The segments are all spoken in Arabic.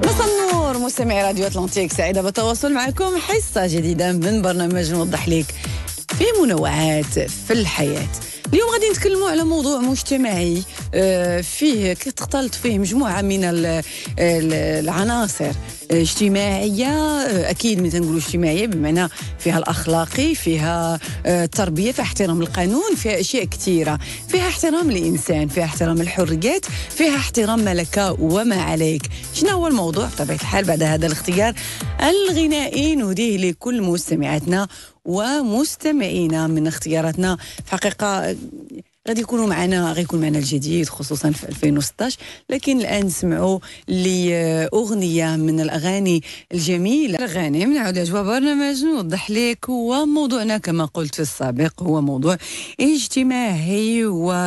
مساء النور مستمعي راديو أتلانتيك، سعيدة بالتواصل معكم. حصة جديدة من برنامج نوضح لك في منوعات في الحياة. اليوم غادي نتكلموا على موضوع مجتمعي فيه كتختلط فيه مجموعة من العناصر اجتماعية. أكيد من تنقولوا اجتماعية بمعنى فيها الأخلاقي، فيها التربية، فيها احترام القانون، فيها أشياء كثيرة، فيها احترام الإنسان، فيها احترام الحريات، فيها احترام ما لك وما عليك. شنو هو الموضوع؟ بطبيعة الحال بعد هذا الاختيار الغنائي نهديه لكل مستمعاتنا ومستمعينا من اختياراتنا. في حقيقة غادي يكون معنا الجديد خصوصا في 2016، لكن الآن نسمعوا لأغنية من الأغاني الجميلة. غانم نعود أجواء برنامج نوضح لك. وموضوعنا كما قلت في السابق هو موضوع اجتماعي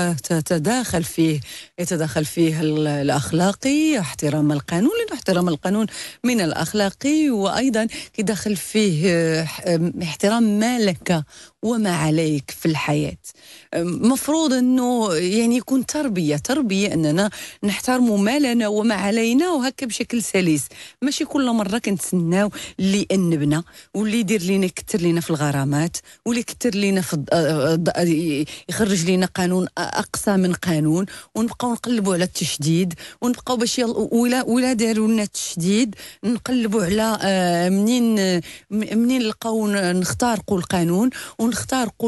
يتداخل فيه الأخلاقي، احترام القانون، لأنه احترام القانون من الأخلاقي، وأيضا يدخل فيه احترام ما لك وما عليك في الحياة. مفروض أنه يعني يكون تربية أننا نحترموا ما لنا وما علينا، وهكا بشكل سلس، ماشي كل مرة كنتسناو اللي أنبنا واللي يدير لنا يكتر لنا في الغرامات، واللي يكتر لنا في يخرج لنا قانون أقصى من قانون، ونبقاو نقلبوا على التشديد، ونبقاو باش ولا داروا لنا التشديد نقلبوا على منين نلقاو نختارقوا القانون ونختارقوا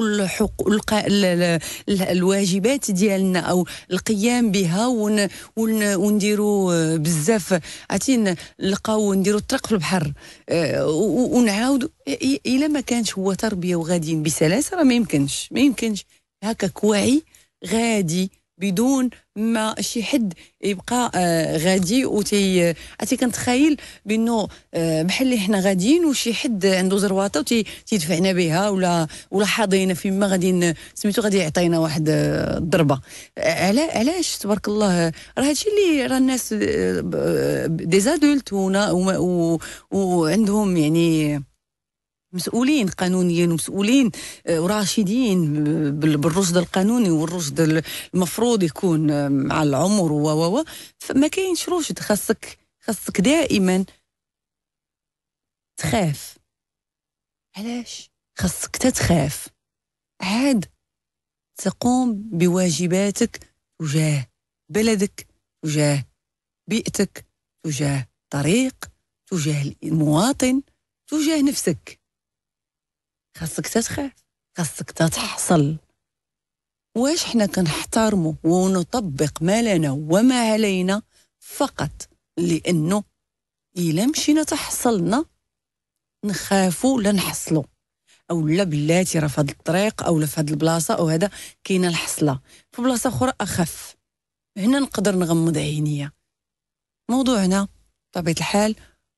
الواجبات ديالنا او القيام بها ونديروا بزاف عتين نلقاو نديروا الطريق في البحر ونعاود الا ما كانش هو تربيه وغاديين بسلاسه. راه ما يمكنش هكاك واعي غادي بدون ما شي حد يبقى غادي عتي كنتخيل بانه بحال اللي حنا غاديين وشي حد عنده زرواطه تيدفعنا بها ولا حاضينا فيما غادي سميتو غادي يعطينا واحد الضربه. علاش تبارك الله راه هادشي اللي راه الناس دي زادولت وعندهم يعني مسؤولين قانونيا ومسؤولين وراشدين بالرشد القانوني والرشد المفروض يكون مع العمر فما كاينش رشد. خاصك دائما تخاف. علاش خاصك تخاف؟ عاد تقوم بواجباتك تجاه بلدك، تجاه بيئتك، تجاه طريق، تجاه المواطن، تجاه نفسك. خاصك تتخاف، خاصك تتحصل. واش حنا كنحترموا ونطبق ما لنا وما علينا فقط لانه الا مشينا تحصلنا نخافوا لا نحصلوا، او لا بلاتي راه في هذا الطريق او لا في هذه البلاصه او هذا كاينه الحصله، في بلاصه اخرى اخف، هنا نقدر نغمض عينيا. موضوعنا بطبيعه الحال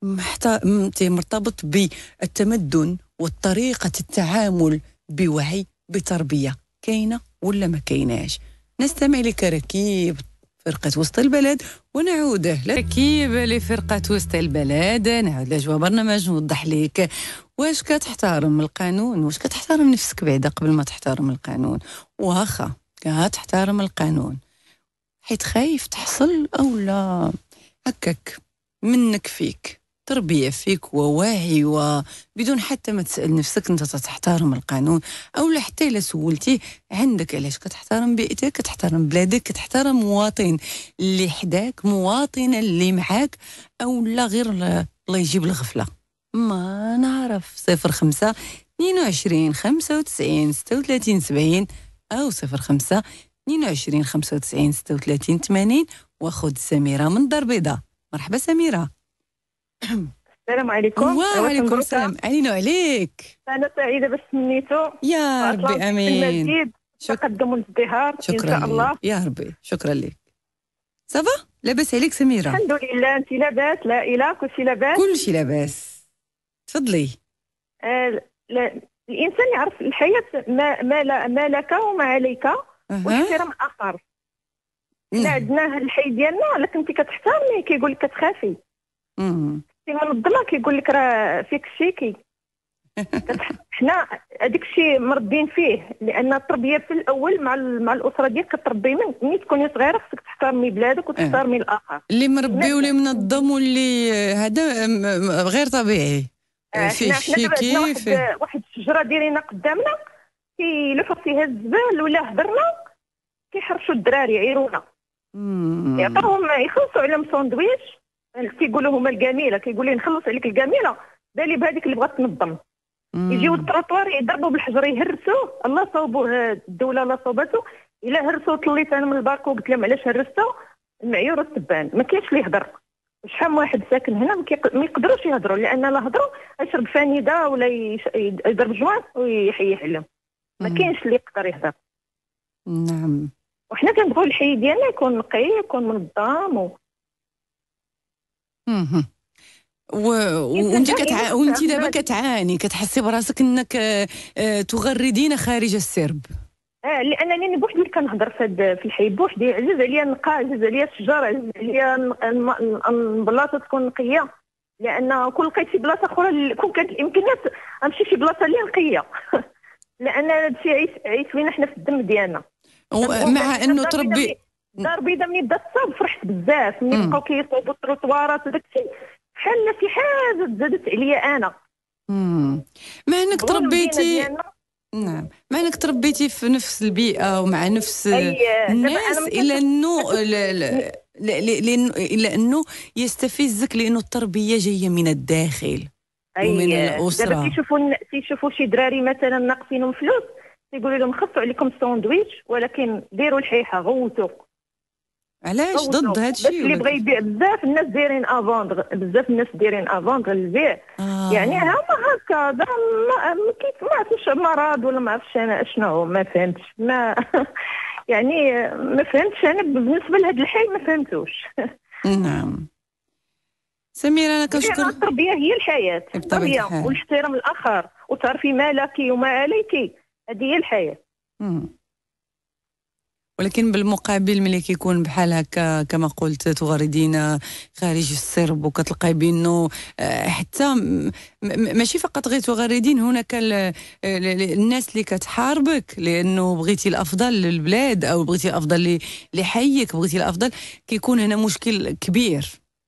مرتبط بالتمدن وطريقة التعامل بوعي بتربية. كاينة ولا ما كايناش؟ نستمع لكراكيب فرقة وسط البلد ونعود لكراكيب لفرقة وسط البلد. نعود لجوا برنامج نوضح لك. واش كتحترم القانون؟ واش كتحترم نفسك بعدا قبل ما تحترم القانون؟ واخا كتحترم القانون حيت خايف تحصل او لا هكاك منك فيك تربية فيك وواعي وبدون حتى ما تسأل نفسك انت تحترم القانون او لا. حتى الا سولتي عندك علاش كتحترم بيئتك، كتحترم بلادك، كتحترم مواطن اللي حداك، مواطن اللي معاك، او لا غير الله يجيب الغفلة. ما نعرف 05 22 95 36 70 او 05 22 95 36 80. واخد سميرة من دار بيضاء. مرحبا سميرة. السلام عليكم. وعليكم السلام. علينا وعليك. أنا سعيدة باش سميتو يا ربي امين. المزيد تقدم والازدهار ان شاء الله. يا ربي شكرا لك. صافا لاباس عليك سميرة؟ الحمد لله. انت لاباس؟ العائلة كلشي لاباس؟ كلشي لاباس. تفضلي. الانسان يعرف الحياة ما لك وما عليك واحترام الاخر. حنا عندنا الحي ديالنا لكن انت كتحترمي كيقول لك كتخافي. منظمه كيقول لك راه فيك الشيكي. حنا هذاك الشيء مربين فيه، لان التربيه في الاول مع الاسره ديالك كتربي ملي تكوني صغيره خصك تحترمي بلادك وتحترمي الاخر. اللي مربي واللي منظم واللي هذا غير طبيعي. فيه حنا شي دابا عندنا كيف. واحد الشجره دايرينها قدامنا، كيلوحوا فيها الزبال ولا هضرنا كيحرشوا الدراري يعيرونا، يعطوهم يخلصوا عليهم ساندويتش، كيقولوا هما الجميله، كيقول لي نخلص عليك الجميله بالي بهذيك اللي بغات تنظم. يجيو التروطوار يضربوا بالحجر يهرسوه، الله صوبوه الدوله لا صوبته، الا هرسوه طليت انا من الباركو قلت لهم علاش هرستو، المعيور والتبان ما كاينش اللي يهضر. شحال من واحد ساكن هنا ما يقدروش يهضروا، لان لا هضروا يشرب فانيده ولا يضرب جوان ويحيح عليهم، ما كاينش اللي يقدر يهضر. نعم. وحنا كنبغيو الحي ديالنا يكون نقي يكون منظم وانت دابا كتعاني، كتحسي براسك انك تغردين خارج السرب. لانني بوحدي اللي كنهضر في الحي بوحدي، عزيز عليا النقاء، عزيز عليا الشجر، عزيز عليا البلاصه تكون نقيه، لان كون لقيت شي بلاصه اخرى كون كانت الامكانيات غنمشي شي بلاصه اللي نقيه لان هادشي عيش فينا حنا في الدم ديالنا. مع انه تربي الدار البيضاء ملي بدات تصاوب فرحت بزاف، ملي بقاو كيصاوبوا التروطوارات وداك الشيء بحال شي حاجه زادت عليا انا. مع انك تربيتي، نعم، مع انك تربيتي في نفس البيئه ومع نفس الناس، الا انه الا انه يستفزك لانه التربيه جايه من الداخل ومن الاسره. دابا كيشوفوا شي دراري مثلا ناقصينهم فلوس يقولوا لهم خفوا عليكم الساندويتش، ولكن ديروا الحيحه غوتوا. علاش ضد هذا الشيء؟ اللي بغى يبيع بزاف الناس دايرين افوندغ، بزاف الناس دايرين افوندغ للبيع. يعني هما هكا ما عرفتش مرض ولا ما عرفتش انا اشنو، ما فهمتش ما يعني ما فهمتش انا بالنسبه لهذا الحي ما فهمتوش. نعم سميرة، انا كنشكر. التربيه هي الحياه، التربيه والاحترام الاخر وتعرفي ما لك وما عليك، هذه هي الحياه. ولكن بالمقابل ملي كيكون بحال هكا كما قلت تغردين خارج السرب وكتلقاي بانه حتى ماشي فقط غير تغردين، هناك الناس اللي كتحاربك لانه بغيتي الافضل للبلاد او بغيتي الافضل لحيك، بغيتي الافضل، كيكون هنا مشكل كبير.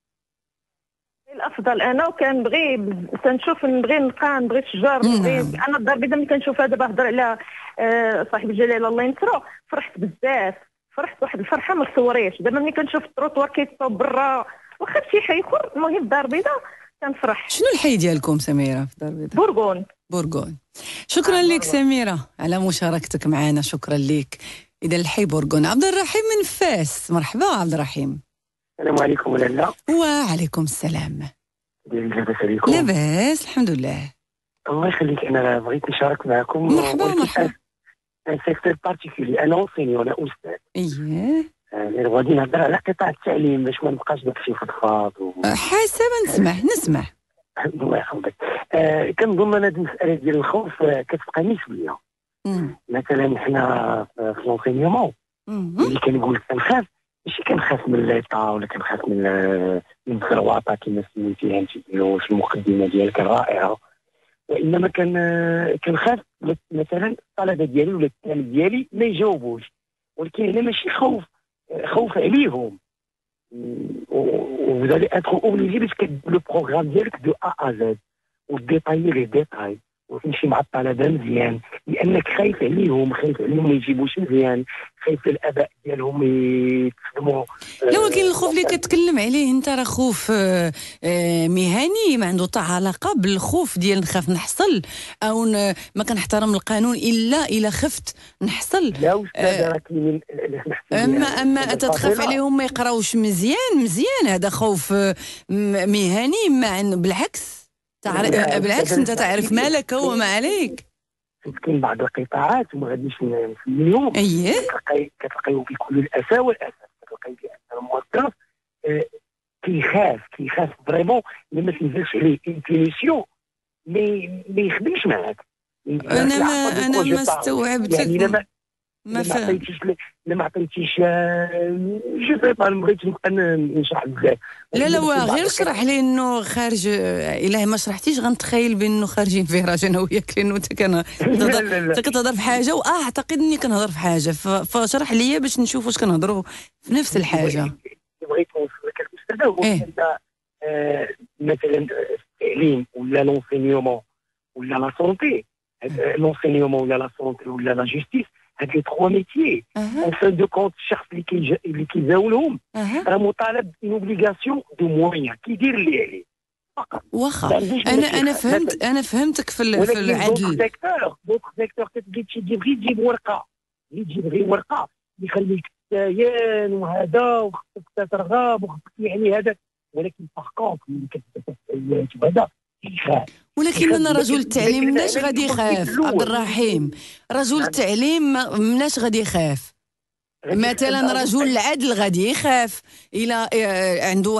الافضل انا وكنبغي تنشوف نبغي نلقى نبغي الشجر نبغي انا الدار البيضاء ملي كنشوفها دابا هضر على صاحب الجلاله الله ينصرو فرحت بزاف، فرحت واحد الفرحه ما تصوريش. دابا ملي كنشوف التروطوار كيتصاوب برا واخا شي حي اخر، المهم الدار البيضاء كنفرح. شنو الحي ديالكم سميره في الدار البيضاء؟ بورغون. شكرا لك سميره على مشاركتك معنا، شكرا لك. اذا الحي بورغون. عبد الرحيم من فاس، مرحبا عبد الرحيم. السلام عليكم لاله. وعليكم السلام. لاباس عليكم؟ لاباس الحمد لله. الله يخليك، انا بغيت نشارك معكم. مرحبا. ان سيكتور بارتيكولي، انا انسينيور، انا استاذ. اييه. غادي نهضر على قطاع التعليم باش ما نبقاش داكشي فضفاض حسب نسمع. الله يحفظك. كنظن انا هذه المساله ديال الخوف كتبقى نسبيه. مثلا حنا في لونسينيومون اللي كنقول كنخاف، ماشي كنخاف من ليطا ولا كنخاف من الكرواطه كما سميتيها انت في المقدمه ديالك الرائعه، وانما كنخاف مثلا الطلبه ديالي ولا التلاميذ ديالي ما يجاوبوش، ولكن هنا ماشي خوف عليهم. vous allez être obligé باش كدير لو بروغرام ديالك دو ا ا زد وديطايي لي ديتاي وتمشي مع الطلبه مزيان، لانك خايف عليهم ما يجيبوش مزيان، خايف الاباء ديالهم يتخدموا. لا ولكن الخوف اللي كتكلم عليه انت راه خوف مهني، ما عنده حتى علاقه بالخوف ديال نخاف نحصل او ما كنحترم القانون الا خفت نحصل. لا استاذ راه كاينين اما تتخاف عليهم ما يقراوش مزيان هذا خوف مهني، مع بالعكس بالعكس انت تعرف ما لك وما عليك. كاين بعض القطاعات وما غاديش نسميهم، كتلقايو بكل الاسى والاسف، كتلقاي بان الموظف كيخاف فريمون لما تنزلش عليه انتيميسيون ما يخدمش معاك. انا ما استوعبتك. ما عطيتيش جو سي با، بغيت نبقى نشرح بزاف. لا غير شرح لي انه خارج، الا ما شرحتيش غنتخيل بانه خارجين فراج انا وياك، لانه انت كتهضر في حاجه اعتقد اني كنهضر في حاجه، فشرح لي باش نشوف واش كنهضروا في نفس الحاجه. بغيت نوصل لك الاستاذه هو مثلا التعليم ولا لونسينيومون ولا لا سونتي، لونسينيومون ولا لا سونتي ولا لا جوستيس، هاد لي 3 ميتيي ان فان دو كونت الشخص اللي كيزاولهم راه مطالب بين اوبليغاسيون دو موان كيدير اللي عليه فقط. واخا انا فهمتك في العدل. دوك سيكتور كتجي تجيب ورقه، تجيب غير ورقه يخليك تاين وهذا وخصك ترغب وخصك يعني هذا، ولكن باغ ملي كتبدا هذا يخاف. ولكن انا رجل التعليم مناش غادي يخاف عبد الرحيم، رجل التعليم مناش غادي يخاف. مثلا رجل العدل غادي يخاف الى عنده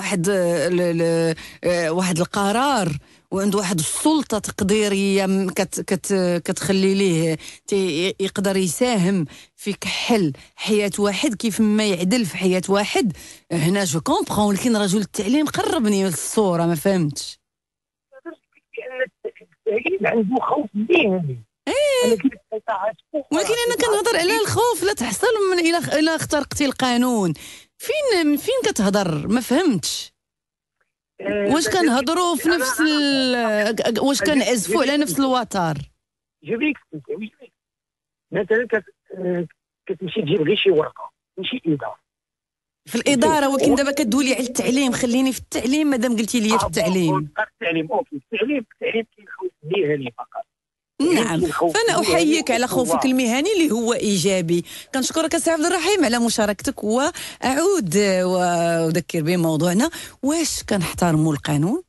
واحد القرار وعنده واحد السلطه تقديريه كتخلي ليه يقدر يساهم في كحل حياه واحد كيف ما يعدل في حياه واحد. هنا جو كومبرون، ولكن رجل التعليم قربني الصوره ما فهمتش. عنده خوف مهني. ولكن انا كنهضر على الخوف لا تحصل من الى اخترقتي القانون. فين كتهضر؟ ما فهمتش. واش كنهضروا في نفس واش كنعزفوا على نفس الوتر؟ جيبيك مثلا كتمشي تجيب غير شي ورقه ماشي اداره في الاداره، ولكن دابا كدولي على التعليم. خليني في التعليم مادام قلتي لي في التعليم. التعليم كاين خوف مهني فقط. نعم، فأنا أحييك على خوفك المهني اللي هو إيجابي. كنشكرك سي عبد الرحيم على مشاركتك، وأعود وأذكر بموضوعنا. واش كنحترموا القانون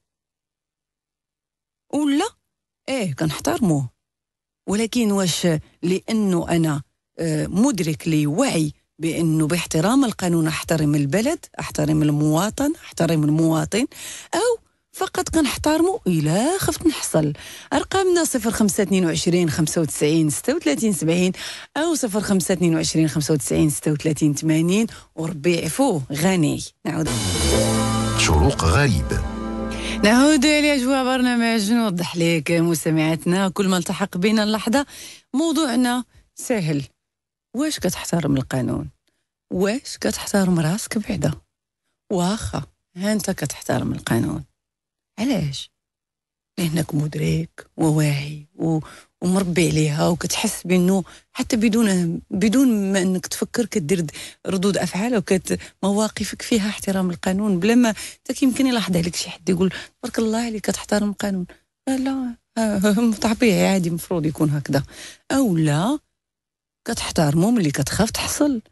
ولا كنحترموه؟ ولكن واش لأنه أنا مدرك لي وعي بأنه باحترام القانون أحترم البلد، أحترم المواطن، أحترم المواطن، أو فقط كنحترموا إلا خفت نحصل؟ أرقامنا 0522 95 36 70 أو 0522 95 36 80. وربي يعفوه غني. نعود شروق غريب، نعود لأجواء برنامج نوضح لك مستمعاتنا كل ما التحق بنا اللحظة. موضوعنا سهل، واش كتحترم القانون؟ واش كتحترم راسك بعدا؟ واخا أنت كتحترم القانون، علاش؟ لأنك مدرك وواعي ومربي عليها، وكتحس بأنه حتى بدون ما أنك تفكر كدير ردود أفعال مواقفك فيها احترام القانون، بلا ما يمكن يلاحظ عليك شي حد يقول تبارك الله عليك كتحترم القانون. لا، طبيعي عادي مفروض يكون هكذا. أو لا كتحترمه ملي كتخاف تحصل.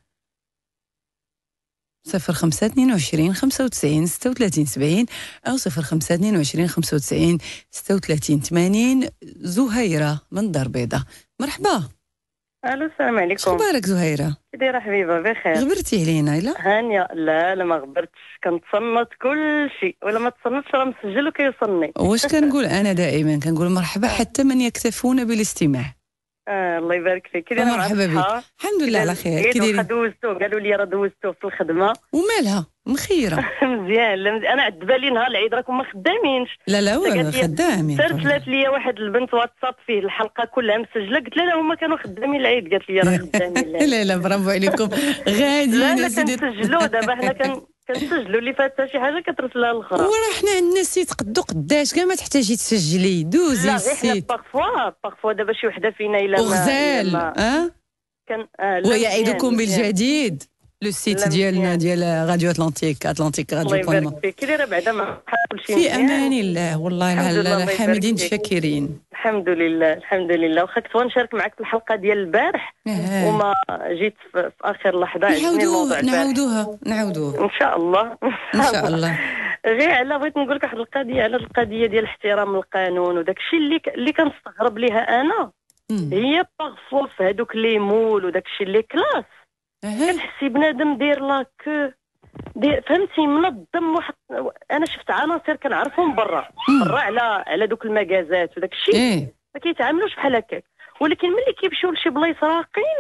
0522 95 36 70 أو 0522 95 36 80. زهيرة من دار بيضاء، مرحبا. الو السلام عليكم. شخبارك زهيرة؟ كي دايره حبيبه؟ بخير. غبرتي علينا؟ لا هانيه. لا ما غبرتش، كنتصنت كل شيء، ولا ما تصنتش راه مسجل وكيوصلني. واش كنقول انا دائما؟ كنقول مرحبا حتى من يكتفون بالاستماع. الله يبارك فيك. كي دايره؟ مرحبا بك. الحمد لله على خير. كي دايرين؟ دوزتو، قالوا لي راه دوزتو في الخدمه. ومالها مخيره؟ مزيان. انا عد بالي نهار العيد راكم ما خدامينش. لا خدامين. سرت لي واحد البنت واتساب فيه الحلقه كلها مسجله، قلت لها هما كانوا خدامين العيد، قالت لي راه خدامين. لا برافو عليكم. غادي لا كنسجلوا دابا، حنا كنسجلوا اللي فاتها شي حاجه كترسلها للاخرى. وراه حنا عندنا السيت قداش كاع ما تحتاجي تسجلي، دوزي السيت. لا باغفوا دابا شي وحده فينا الا وغزال كان ويعيدكم بالجديد. لو سيت ديالنا ديال راديو اتلانتيك راديو. الله يبارك فيك. كي دايره بعدا مع كلشي في امان الله والله حامدين شاكرين. الحمد لله. واخا كنت نشارك معك في الحلقه ديال البارح وما جيت في اخر لحظه. نعاودوها ان شاء الله. غير على بغيت نقول لك واحد القضيه، على القضيه ديال احترام القانون وداك الشيء اللي كنستغرب ليها انا. هي باغفوا في هذوك لي مول وداك الشيء اللي كلاس كنحسي بنادم داير لاك فهمتي منظم. واحد انا شفت عناصر كنعرفهم برا على دوك المجازات وداك الشيء ما كيتعاملوش بحال هكاك، ولكن ملي كيمشيو لشي بلايص راقين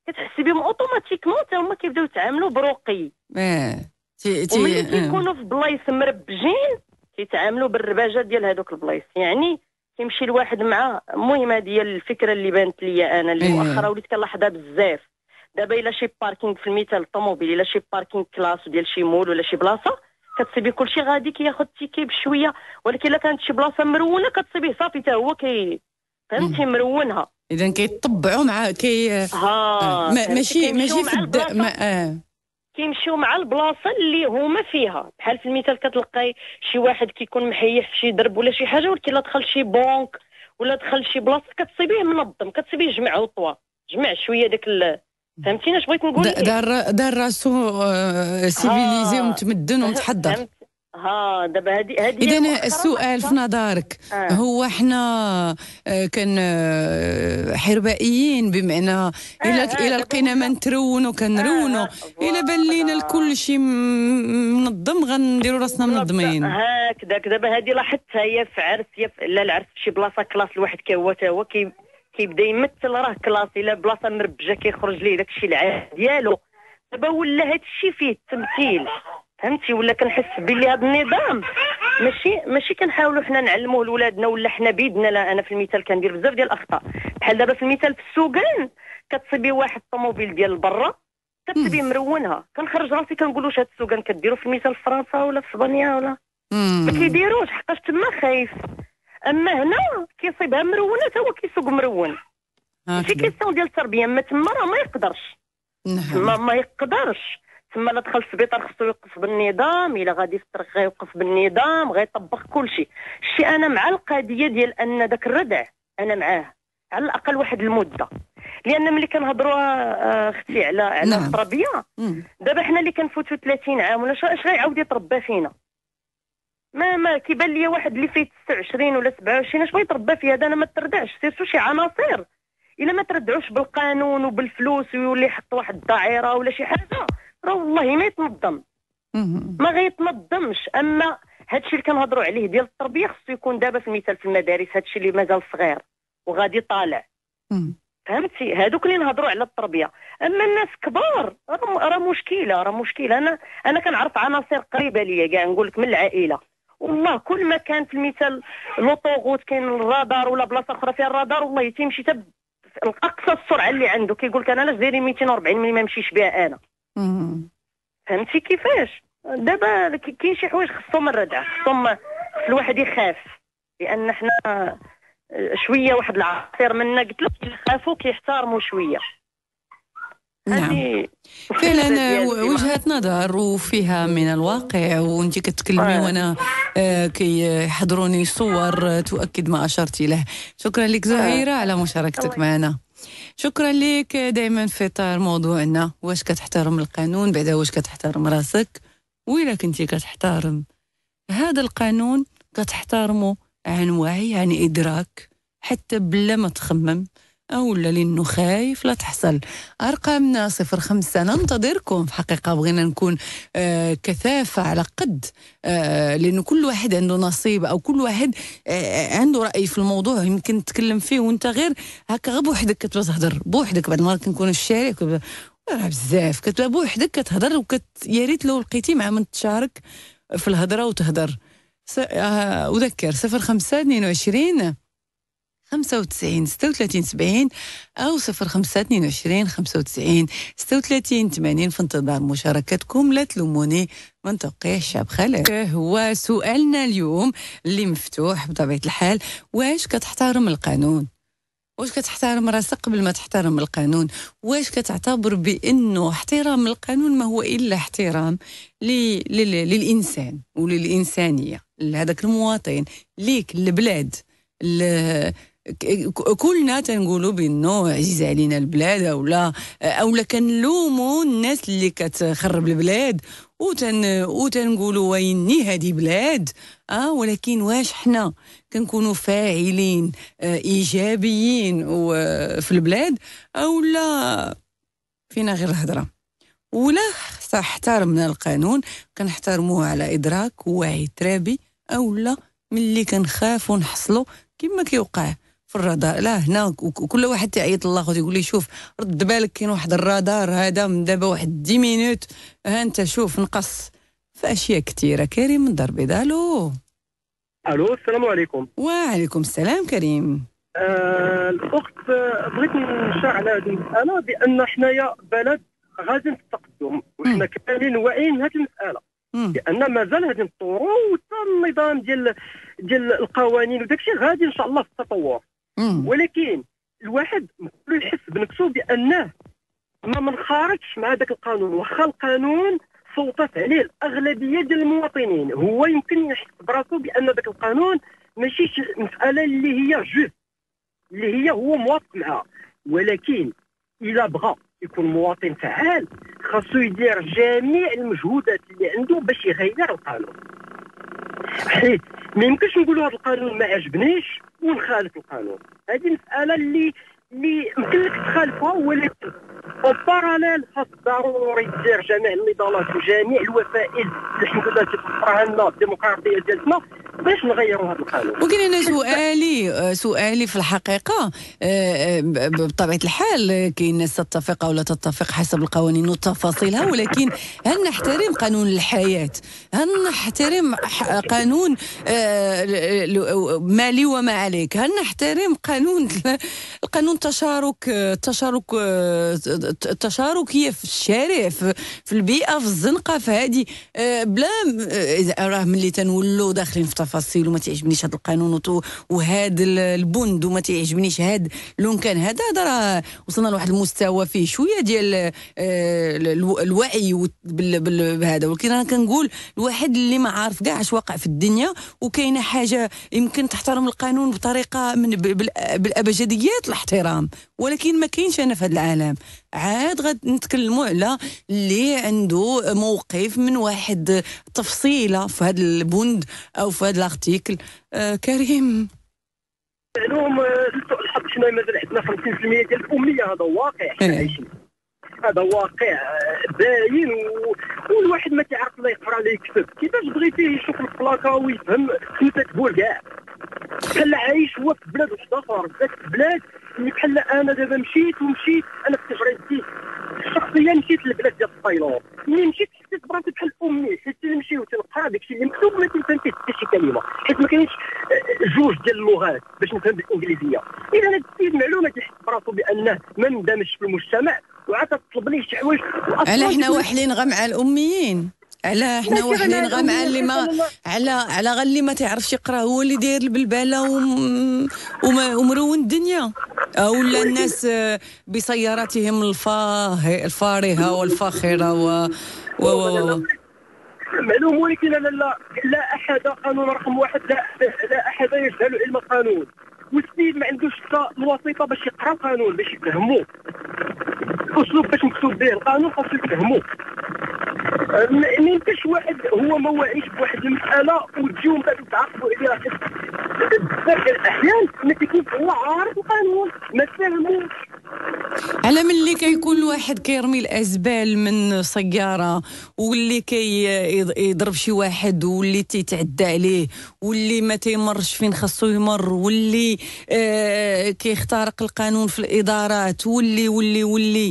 كتحسي بهم اوتوماتيكمون حتى هما كيبداو يتعاملوا برقي. وملي كيكونوا في بلايص مربجين كيتعاملوا بالرباجه ديال هذوك البلايص. يعني كيمشي الواحد مع المهم هذه الفكره اللي بانت ليا انا اللي مؤخرا وليت كنلاحظها بزاف. دابا الا شي باركينغ في المثال الطوموبيل، الا شي باركينغ كلاس ديال شي مول ولا شي بلاصه كتصيبي كلشي غادي كياخذ تيكي بشويه، ولكن الا كانت شي بلاصه مرونه كتصيبيه صافي حتى هو فهمتي مرونها. اذا كيطبعوا مع ماشي في كيمشيو مع البلاصه اللي هما فيها. بحال في المثال كتلقاي شي واحد كيكون محيح في شي درب ولا شي حاجه، ولكن لا دخل شي بونك ولا دخل شي بلاصه كتصيبيه منظم، كتصيبيه جمع وطوا جمع شويه داك فهمتيني اش بغيت نقول؟ دار راسو سيفيليزي ومتمدن ومتحضر. دابا هذه اذا السؤال في نظرك هو احنا كان حربائيين، بمعنى الى لقينا ما نترونوا كنرونوا، الى بان لينا الكل شيء منظم غنديروا راسنا منظمين هكذاك. دابا هذه لاحظتها هي في عرس، لا العرس في شي بلاصه كلاس الواحد هو كيبدا يمثل راه كلاس، الا بلاصه مربجه كيخرج ليه داكشي العادي ديالو. دابا ولا هادشي فيه التمثيل فهمتي، ولا كنحس بلي هذا النظام ماشي كنحاولوا حنا نعلموه لولادنا ولا حنا بيدنا. لا انا في المثال كندير بزاف ديال الاخطاء. بحال دابا في المثال في السوقان كتصيبي واحد الطوموبيل ديال برا كتصيبي مرونها، كنخرج راسي كنقول واش هاد السوقان كديروا في المثال في فرنسا ولا في اسبانيا ولا ما كيديروش، حقاش تما خايف. اما هنا كيصيبها مرونه حتى هو كيسوق مرون. ماشي كيسون ديال التربيه، اما تما راه ما يقدرش. تما ما يقدرش. تما لا دخل السبيطار خصو يوقف بالنظام، الا غادي في الطريق غيوقف بالنظام، غيطبق كلشي. الشيء انا مع القضيه ديال ان داك الردع انا معاه على الاقل واحد المده، لان ملي كنهضروا اختي على التربيه دابا حنا اللي كنفوتوا 30 عام ولا اش غيعاود يتربى فينا؟ ما كيبان لي واحد اللي فيه 29 ولا 27 اش غيتربى فيه هذا؟ انا ما تردعش سيرتو شي عناصر الا ما تردعوش بالقانون وبالفلوس ويولي يحط واحد الدائره ولا شي حاجه راه والله ما يتنظم، ما غيتنظمش. اما هادشي اللي كنهضروا عليه ديال التربيه خصو يكون دابا في المثال في المدارس، هادشي اللي مازال صغير وغادي طالع فهمتي. هادوك اللي نهضروا على التربيه. اما الناس كبار راه مشكله. انا كنعرف عناصر قريبه ليا كاع نقول لك من العائله، والله كل ما كان في المثال لوطوغوت كاين الرادار ولا بلاصه اخرى فيها الرادار، والله تيمشي حتى اقصى السرعه اللي عنده كيقول لك انا علاش دايرين 240 ملي ما نمشيش بها انا. فهمتي كيفاش؟ دابا كاين شي حوايج خصهم الردع، خصهم الواحد يخاف، لان حنا شويه واحد العصير منا قلت لك يخافوا كيحترموا شويه. نعم فعلا وجهة نظر وفيها من الواقع، وانت كتكلمي وانا كيحضروني صور تؤكد ما اشرتي له. شكرا لك زهيرة على مشاركتك معنا. شكرا لك. دائما في اطار موضوعنا واش كتحترم القانون، بعدا واش كتحترم راسك، وإلا كنتي كتحترم هذا القانون كتحترمه عن وعي عن إدراك، حتى بلا ما تخمم أو لأنه خايف لا تحصل. أرقامنا 05 ننتظركم في حقيقة. بغينا نكون كثافة على قد لأنه كل واحد عنده نصيب أو كل واحد عنده رأي في الموضوع يمكن تتكلم فيه، وانت غير هكا غير بوحدك كتبغى تهضر بوحدك. بعد المرات كنكونوا في الشارع بزاف كتبغى بوحدك كتهضر يا ريت لو لقيتي مع من تشارك في الهضرة وتهضر. أذكر 05 22 95 36 70 أو 05 22 95 36 80. في انتظار مشاركتكم، لا تلوموني من توقيع الشعب خلق. هو سؤالنا اليوم اللي مفتوح بطبيعة الحال، واش كتحترم القانون؟ واش كتحترم راسك قبل ما تحترم القانون؟ واش كتعتبر بأنه احترام القانون ما هو إلا احترام للإنسان وللإنسانية، لهذاك المواطن، ليك البلاد كلنا تنقولوا بانه عزيز علينا البلاد اولا كنلوموا الناس اللي كتخرب البلاد وتنقولوا ويني هذه بلاد. ولكن واش حنا كنكونوا فاعلين ايجابيين في البلاد اولا فينا غير الهضره؟ ولا احترمنا القانون كنحترموه على ادراك ووعي ترابي، اولا ملي كنخافوا نحصلوا كما كيوقع في الرادار، لا هنا وكل واحد تعيط الله يقول لي شوف رد بالك كاين واحد الرادار هذا من دابا واحد 10 مينوت ها انت شوف نقص في اشياء كثيره. كريم من دار البيضاء. الو السلام عليكم. وعليكم السلام كريم. الاخت بغيت نشرح على هذه المساله بان حنايا بلد غادي نتقدم وحنا كاملين واعيين هذه المساله لان مازال غادي نطوروا حتى النظام ديال القوانين وداكشي غادي ان شاء الله في التطور. ولكن الواحد مفروض يحس بنفسه بانه ما منخرطش مع ذاك القانون، واخا القانون صوتت عليه الاغلبيه ديال المواطنين، هو يمكن يحس براسو بان ذاك القانون ماشي شي مساله اللي هي جوست اللي هي هو موافق معها، ولكن الا بغى يكون مواطن فعال خاصو يدير جميع المجهودات اللي عنده باش يغير القانون. حيت ما يمكنش نقولوا هذا القانون ما عجبنيش ونخالف القانون، هذه مساله اللي يمكن لك تخالفها، ولكن باراليل خاص ضروري تدير جميع النضالات وجميع الوسائل الحمد لله تفرها لنا الديمقراطيه ديالنا باش نغيروا هذا القانون. ولكن انا سؤالي في الحقيقه بطبيعه الحال كاين ناس تتفق او لا تتفق حسب القوانين وتفاصيلها، ولكن هل نحترم قانون الحياه؟ هل نحترم قانون مالي وما عليك؟ هل نحترم قانون التشاركيه في الشارع في البيئه في الزنقه في هذه بلا راه ملي تنولوا داخلين في تفاصيل وما تعجبنيش هذا القانون وهذا البند وما تعجبنيش هذا لون كان هذا راه وصلنا لواحد المستوى فيه شويه ديال الوعي بهذا. ولكن انا كنقول الواحد اللي ما عارف كاع اش واقع في الدنيا وكاينه حاجه يمكن تحترم القانون بطريقه بالابجديات الاحترام، ولكن ما كاينش انا في هذا العالم. عاد غنتكلموا على اللي عنده موقف من واحد تفصيله في هذا البند او في هذا الارتيكل. كريم معلوم لسوء الحظ حنا مازال عندنا 50% ديال الاميه، هذا واقع حنا عايشين، هذا واقع باين والواحد ما تعرف لا يقرا لا يكتب. كيفاش بغيتي يشوف البلاكا ويفهم كيف تقول كاع بحال عايش هو في بلاد واحد اخر، ذاك البلاد اللي بحال انا دابا مشيت انا في تجربتي شخصيا مشيت للبلاد ديال الطيلور، ملي مشيت حسيت براسي بحال امي، حيت نمشي وتنقرا داكشي اللي مكتوب ما تنفهم فيه حتى شي كلمه، حيت ما كاينش جوج ديال اللغات باش نفهم بالانجليزيه. اذا هذا السيد معلومه كيحس براسو بانه ما اندمجش في المجتمع وعاد تطلب ليه شي حوايج. على حنا واحلين غا مع الاميين، على حنا واحلين غا مع اللي ما على غير اللي ما تعرفش يقرا هو اللي داير البلبله ومرون الدنيا، ولا الناس بسياراتهم الفارهه والفاخره معلوم. ولكن لا احد قانون رقم 1 لا احد يجهل علم القانون، والسيد ما عندوش حتى الوسيطه باش يقرا القانون باش يفهمو الاسلوب باش مكتوب به القانون خاصو يفهمو. ما يمكنش واحد هو ما واعيش بواحد المساله وتجيو من بعد تعرفوا عليها. بزاف ديال الاحيان ما تيكونش هو عارف القانون ما فهموش. على ملي كيكون الواحد كيرمي الازبال من سياره واللي يضرب شي واحد واللي تيتعدى عليه واللي ما تيمرش فين خاصو يمر واللي كيخترق القانون في الادارات واللي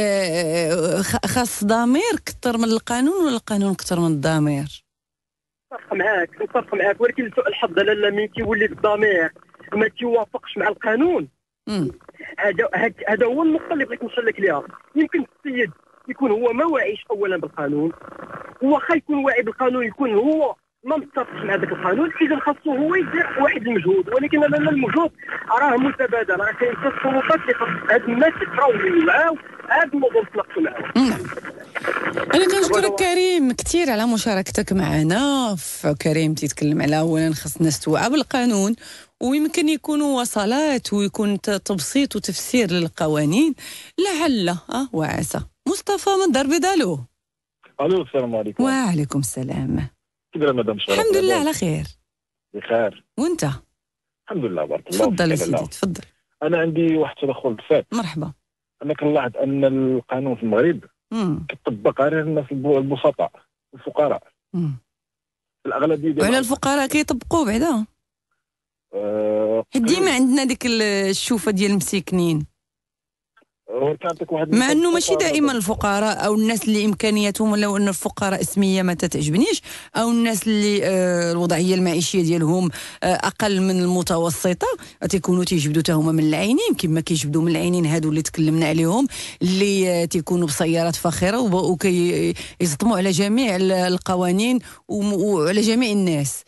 خاص ضمير كثر من القانون ولا القانون كثر من الضمير؟ نتفق معاك ولكن لسوء الحظ لالا ملي كيولي الضمير ما تيوافقش مع القانون هذا هو النقطه اللي بغيت نوصل لك ليها. يمكن السيد يكون هو ما واعيش اولا بالقانون، واخا يكون واعي بالقانون يكون هو ما متفقش مع ذاك القانون، اذا خاصو هو يدير واحد المجهود. ولكن لا المجهود راه متبادل، راه كاين تصرفات اللي خاص هاد الناس يقراو ويوعاو هاد الموضوع نتناقشوا معاه. انا كنشكرك كريم كثير على مشاركتك معنا. كريم تيتكلم على اولا خاص الناس توعى بالقانون ويمكن يكونوا وصلات ويكون تبسيط وتفسير للقوانين لعل وعسى. مصطفى من دار البيضاء. الو السلام عليكم. وعليكم السلام. كيف مدام شرف؟ الحمد لله على خير. بخير. وانت؟ الحمد لله بارك الله. تفضل سيدي تفضل. انا عندي واحد تدخل بسيط. مرحبا. انا كنلاحظ ان القانون في المغرب كيطبق على الناس البسطاء الفقراء. الاغلبيه وعلى الفقراء كيطبقوا بعدا ديما عندنا ديك الشوفه ديال المساكنين، كنعطيك واحد مع انه ماشي دائما الفقراء او الناس اللي امكانياتهم، لو ان الفقراء اسميه ما تتعجبنيش، او الناس اللي الوضعيه المعيشيه ديالهم اقل من المتوسطه تيكونوا تيجبدوا حتى هما من العينين، كما كيجبدوا من العينين هادو اللي تكلمنا عليهم، اللي تيكونوا بسيارات فاخره وكيصدموا على جميع القوانين وعلى جميع الناس.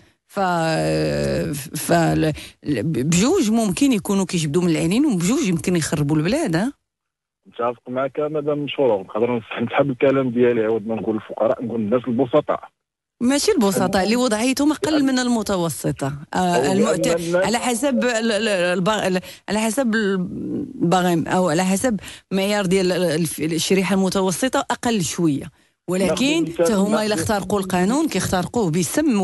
بجوج ممكن يكونوا كيجبدوا من العينين، وبجوج يمكن يخربوا البلاد. متفق معك مدام شروق، نقدر نسحب الكلام ديالي عاود ما نقول الفقراء، نقول الناس البسطاء، ماشي البسطاء اللي وضعيتهم اقل من المتوسطه، على حسب على حسب الباغيم او على حسب معيار ديال الشريحه المتوسطه اقل شويه، ولكن هما الا اخترقوا القانون كيخترقوه بسم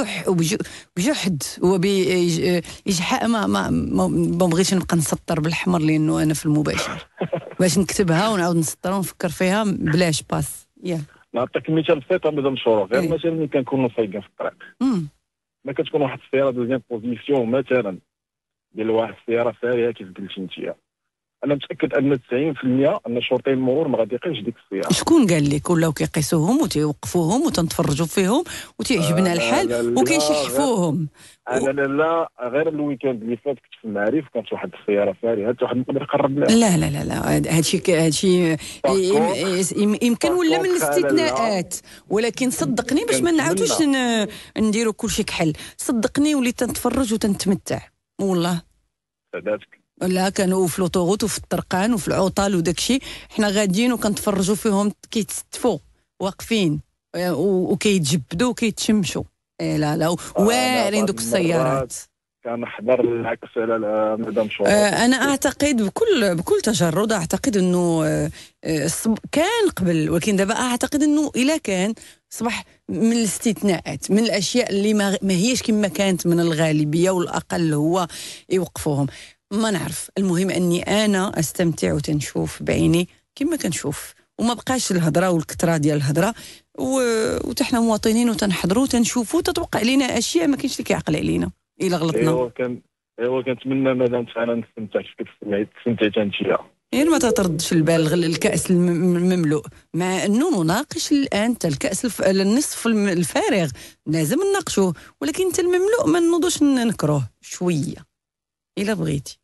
وبجحد وبإجحاء. ما بغيتش نبقى نسطر بالحمر لانه انا في المباشر باش نكتبها ونعاود نسطر ونفكر فيها بلاش باس. نعطيك مثال بسيط مدام شروق، غير مثلا ملي كنكونوا سايقين في الطريق، ما كتكون واحد السياره دوزيام بوزيسيون مثلا ديال واحد السياره ساريه كيف قلتي انت، انا متاكد ان 90% ان شرطي المرور ما غادي يقيش ديك السياره. شكون قال لك؟ ولاو كيقيسوهم وتيوقفوهم وتنتفرجوا فيهم وتيعجبنا الحال وكيشحفوهم. انا لا غير الويكاند اللي فات كنت في المعارف، كانت واحد السياره ساريه حتى واحد نقدر يقرب لها. لا لا لا لا، هادشي يمكن ولا من الاستثناءات، ولكن صدقني باش ما نعاودوش نديروا كلشي كحل، صدقني وليت تنتفرج وتنتمتع والله. ساداتك لا كانوا في لوطوغوت وفي الطرقان وفي العطل وداكشي، حنا غاديين وكنتفرجوا فيهم كيتستفوا واقفين وكيتجبدوا وكيتشمشوا. لا لا واعرين دوك السيارات. كنحضر العكس على مدام شروق. انا اعتقد بكل تجرد اعتقد انه كان قبل، ولكن دابا اعتقد انه الا كان صبح من الاستثناءات، من الاشياء اللي ما هيش كما كانت من الغالبيه، والاقل هو يوقفوهم. ما نعرف، المهم اني انا استمتع وتنشوف بعيني كما كنشوف، وما بقاش الهضره والكثره ديال الهضره، وتحنا مواطنين وتنحضروا وتنشوفوا وتتوقع علينا اشياء ما كاينش اللي كيعقل علينا الا غلطنا. كنتمنى مادام انا نستمتع كيف تستمتعت انت. غير ما تردش البال الكاس المملوء، مع انه نناقش الان الكاس النصف الفارغ لازم نناقشوه، ولكن انت المملوء ما نوضوش ننكروه شويه الا بغيتي.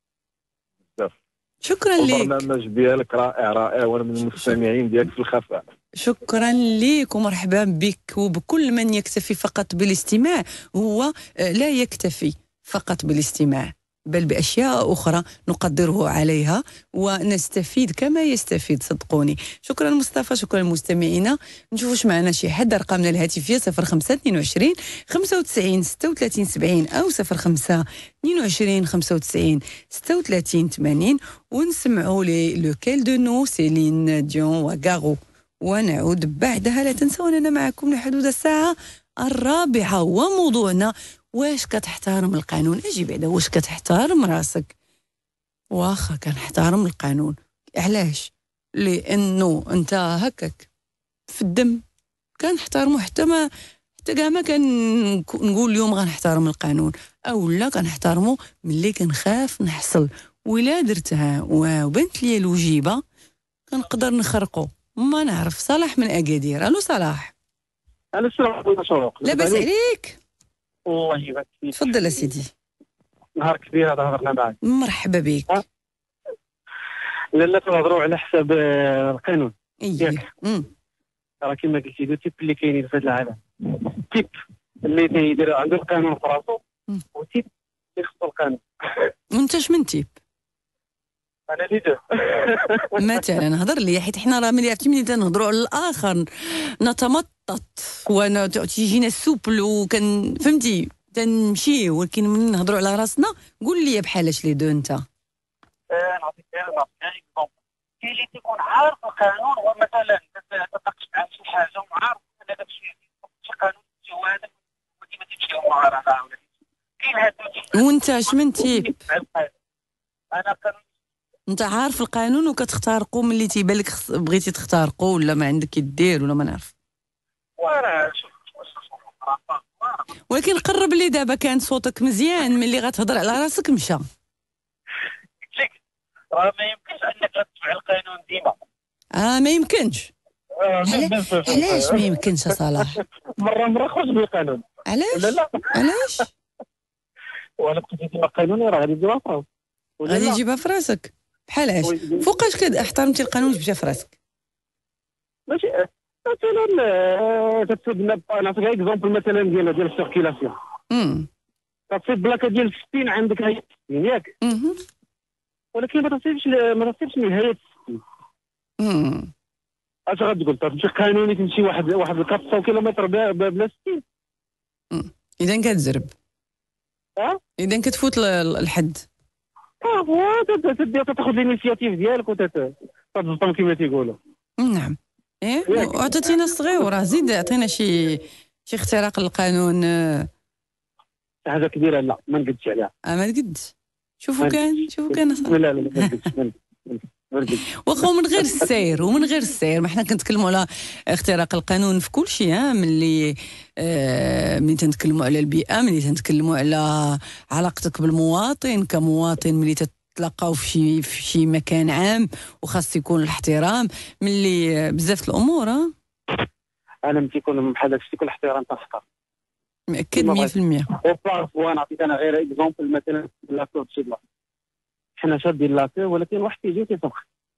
شكرا لك. البرنامج ديالك رائع وانا من المستمعين ديالك في الخفاء. شكرا لك ومرحبا بك وبكل من يكتفي فقط بالاستماع. هو لا يكتفي فقط بالاستماع، بل بأشياء أخرى نقدره عليها ونستفيد كما يستفيد، صدقوني. شكرا مصطفى، شكرا مستمعينا. نشوفوش معنا شي حد. أرقامنا الهاتفية 0522 95 36 70 أو 05 22 95 36 80، ونسمعوا لو كيل دو نو سيلين ديون وغارو، ونعود بعدها. لا تنسوا أننا معكم لحدود الساعة 4، وموضوعنا واش كتحترم القانون؟ اجي بعدا، واش كتحترم راسك؟ واخا كنحترم القانون، علاش؟ لانه انت هكاك في الدم كنحترمو، حتى كاع ما كنقول اليوم غنحترم القانون، او لا كنحترمو ملي كنخاف نحصل، ولا درتها وبنت لي الوجيبه كنقدر نخرقو. ما نعرف. صلاح من اكادير. الو صلاح. السلام عليكم. لاباس عليك؟ والله يبارك فيك. تفضل يا سيدي. نهار كبير هذا هضرنا معك. مرحبا بك. لا تنهضروا على حساب القانون. ياك راه كما قلتي دو تيب اللي كاينين في هذا العالم، تيب اللي تيدير عنده القانون في راسو، وتيب اللي خصو القانون. وانت شمن تيب؟ انا لي دو. مثلا هضر لي، حيت حنا راه ملي عرفتي ملي تنهضروا على الاخر نتمطط وانا تيجينا السوبل وكان فهمتي تنمشي، ولكن ملي نهضروا على راسنا قول لي بحالاش لي دو انت. نعطيك اكزومبل. كاين اللي تيكون عارف القانون، ومثلا تناقش معاه شي حاجه وعارف ان هذا الشيء شي قانون هو هذا وديما تمشي معارضه ولا كاين هذا. وانت شمن تيب؟ انا قانون. انت عارف القانون وكتختارقو ملي تيبان لك بغيتي تختارقو، ولا ما عندك يدير ولا ما نعرف؟ وراه ولكن قرب لي دابا كان صوتك مزيان ملي غتهضر على راسك مشى. راه ما يمكنش انك تتبع القانون ديما. ما يمكنش. علاش ما يمكنش يا صلاح؟ مره خرج بالقانون. علاش؟ لا علاش؟ وانا بقيت ديما قانوني راه غادي يجيبها في راسك. غادي يجيبها في راسك بحال اش؟ فوقاش احترمتي القانون جبتها في راسك؟ ماشي مثلا تتصيب نعطيك اكزومبل مثلا ديال السيركيلاسيون. تتصيب بلاكه ديال 60 عندك هي 60 ياك؟ ولكن ما تصيبش نهايه 60. اش غتقول؟ تمشي قانوني تمشي واحد 400 كيلومتر بلا 60. اذا كتزرب. اذا كتفوت الحد. تاخذ الانيشياتيف ديالك وتتزطم كما تيقولوا. نعم. وعطيتينا الصغير راه زيد عطينا شي اختراق للقانون. حاجه كبيره لا ما نقدش عليها. ما تقدش. شوفوا كان لا ما نقدش. واخا من غير السير ما حنا كنتكلموا على اختراق القانون في كل شيء. ملي تنتكلموا على البيئه، ملي تنتكلموا على علاقتك بالمواطن كمواطن، ملي تتلاقاو في شي مكان عام وخاص يكون الاحترام، ملي بزاف الامور. انا ملي تيكون بحال داكشي تيكون الاحترام تنختار مأكد 100%. وبارفوا نعطيك انا غير اكزومبل مثلا لاكور شي بلاصه حنا شادين لاكور ولكن واحد تيجي تيطبخ.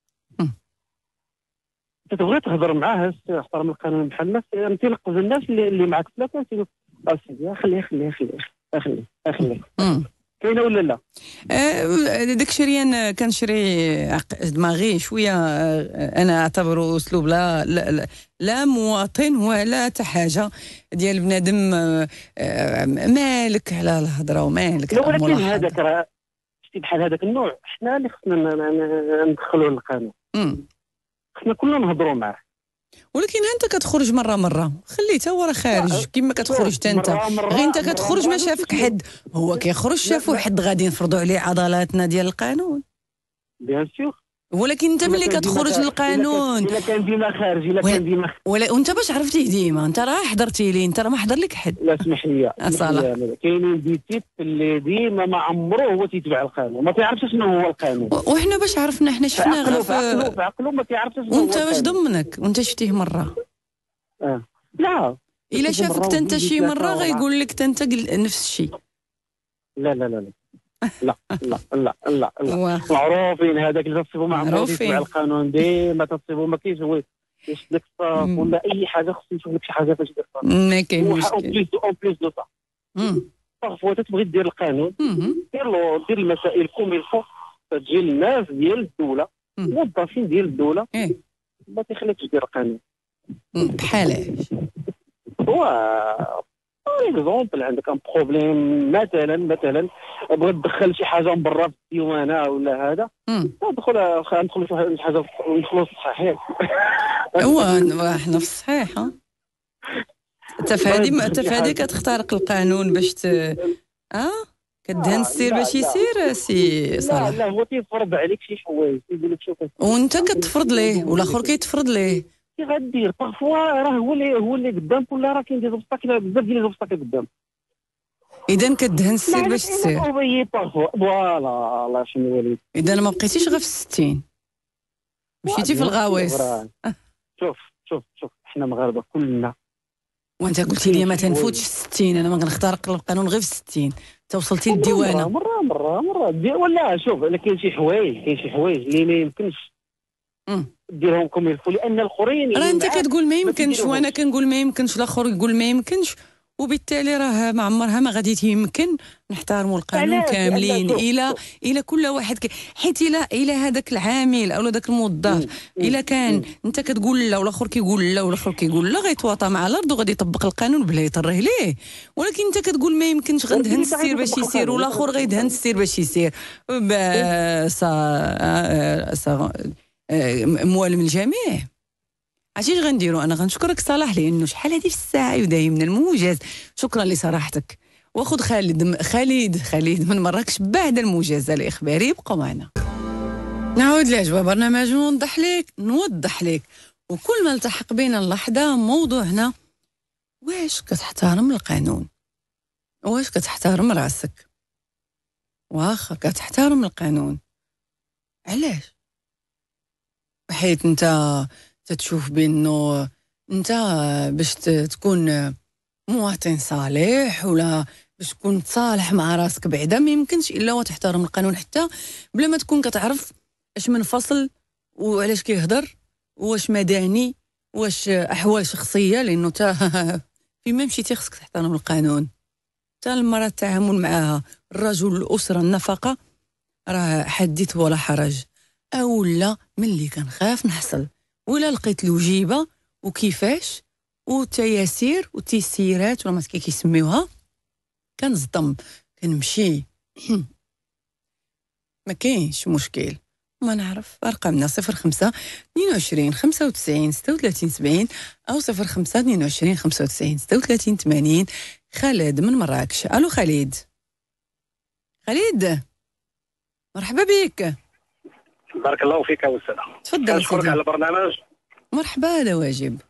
تبغي تهضر معاه احترم القانون بحال الناس. تينقذ الناس اللي معك في لاكور تيقول اسيدي خليه كاينه ولا لا؟ داك الشريان كنشري دماغي شويه. انا اعتبره اسلوب لا مواطن ولا حتى حاجه ديال بنادم. مالك على الهضره ومالك على الملاحظه. ولكن هذاك راه شتي بحال هذاك النوع حنا اللي خصنا ندخلوه للقانون. خصنا كلنا نهضروا معاه. ولكن انت كتخرج مره خليته هو راه خارج كما كتخرج حتى انت. غير انت كتخرج ما شافك حد، هو كيخرج شافو حد غادي نفرضوا عليه عضلاتنا ديال القانون. بيان سور. ولكن انت ملي كتخرج للقانون الا كان ديما خارج وانت باش عرفتيه ديما انت راه حضرتي لي، انت راه ما حضر لك حد. لا اسمح لي كاينين دي تيب اللي ديما ما عمره هو تيتبع القانون، ما تعرفش شنو هو القانون. وحنا باش عرفنا حنا شفناه غير في عقله ما تعرفش شنو هو. وانت واش ضمنك وانت شفتيه مره؟ لا الا شافك انت شي مره غيقول لك انت نفس الشيء. لا معروفين هذاك اللي تصيبوا مع معروفين القانون ديما تصيبوا ما كاينش هو يشدك الصاف ولا اي حاجه خصو يشوف لك شي حاجه فاش دير ما كاين مشكل. اون بليس دو سا بارفوا تبغي دير القانون دير المسائل كوم يلفو تجي الناس ديال الدوله موظفين ديال الدوله ما تيخليكش دير القانون بحال هو اكزومبل. عندك ان بروبليم مثلا بغيت تدخل شي حاجه من برا في الديوانه ولا هذا ندخل شي حاجه ندخلوا في الصحيح. هو حنا في الصحيح. تفادي كتخترق القانون باش كدهن السير باش يسير سي صلاح. لا هو تيفرض عليك شي حوايج تيقول لك شوف وانت كتفرض ليه والاخر كيتفرض ليه. كي غدير بارفوا راه هو اللي قدام ولا راه كاين دي زوبستاكل بزاف ديال الزوبستاكل قدام. اذا كدهن السير باش تسير. فوالا الله شنو وليد. اذا ما بقيتيش غير في 60 مشيتي في الغواص. شوف احنا مغاربه كلنا. وانت قلتي لي ما تنفوتش 60 انا ما كنخترق القانون غير في 60 توصلتي للديوانه. مره ولا شوف انا كاين شي حوايج اللي ما يمكنش ديرهم كوم يلفو لان الاخرين راه انت كتقول ما يمكنش وانا كنقول ما يمكنش الاخر يقول ما يمكنش وبالتالي راه ما عمرها ما غادي يمكن نحترموا القانون كاملين الى كل واحد حيت الى هذاك العامل او ذاك الموظف الا كان انت كتقول لا والاخر كيقول لا والاخر كيقول لا غيتواطى مع الارض وغادي يطبق القانون بلا يطره ليه. ولكن انت كتقول ما يمكنش غندهن السير باش يسير والاخر غيدهن السير باش يسير موالم الجميع. عرفتي اش غنديروا؟ انا غنشكرك صلاح لانه شحال هذه في الساعه يداي من الموجز. شكرا لصراحتك. واخذ خالد من مراكش بعد الموجز الاخباري. بقوا معنا نعود لاجواء برنامج نوضح لك وكل ما التحق بين اللحظه موضوعنا واش كتحترم القانون. واش كتحترم راسك واخا كتحترم القانون؟ علاش؟ حيت انت تتشوف بانه انت باش تكون مواطن صالح، ولا باش تكون تصالح مع راسك بعدا ما يمكنش الا وتحترم القانون، حتى بلا ما تكون كتعرف اش من فصل وعلاش كيهضر، واش مدني واش احوال شخصيه، لانه فيما مشيتي خصك تحترم القانون. حتى المراه التعامل معها، الرجل، الاسره، النفقه، راه حدث ولا حرج. اولا ملي كنخاف نحصل، ولا لقيت له جيبه وكيفاش وتياسير وتيسيرات ولا ما كيسميوها، كنصدم كنمشي. ما كاينش مشكل. ما نعرف ارقامنا 05 22 95 36 70 او 05 22 95 36 80. خالد من مراكش. الو خالد. خالد مرحبا بك. بارك الله فيك يا استاذ. تفضل. نشكرك على البرنامج. مرحبا، هذا واجب.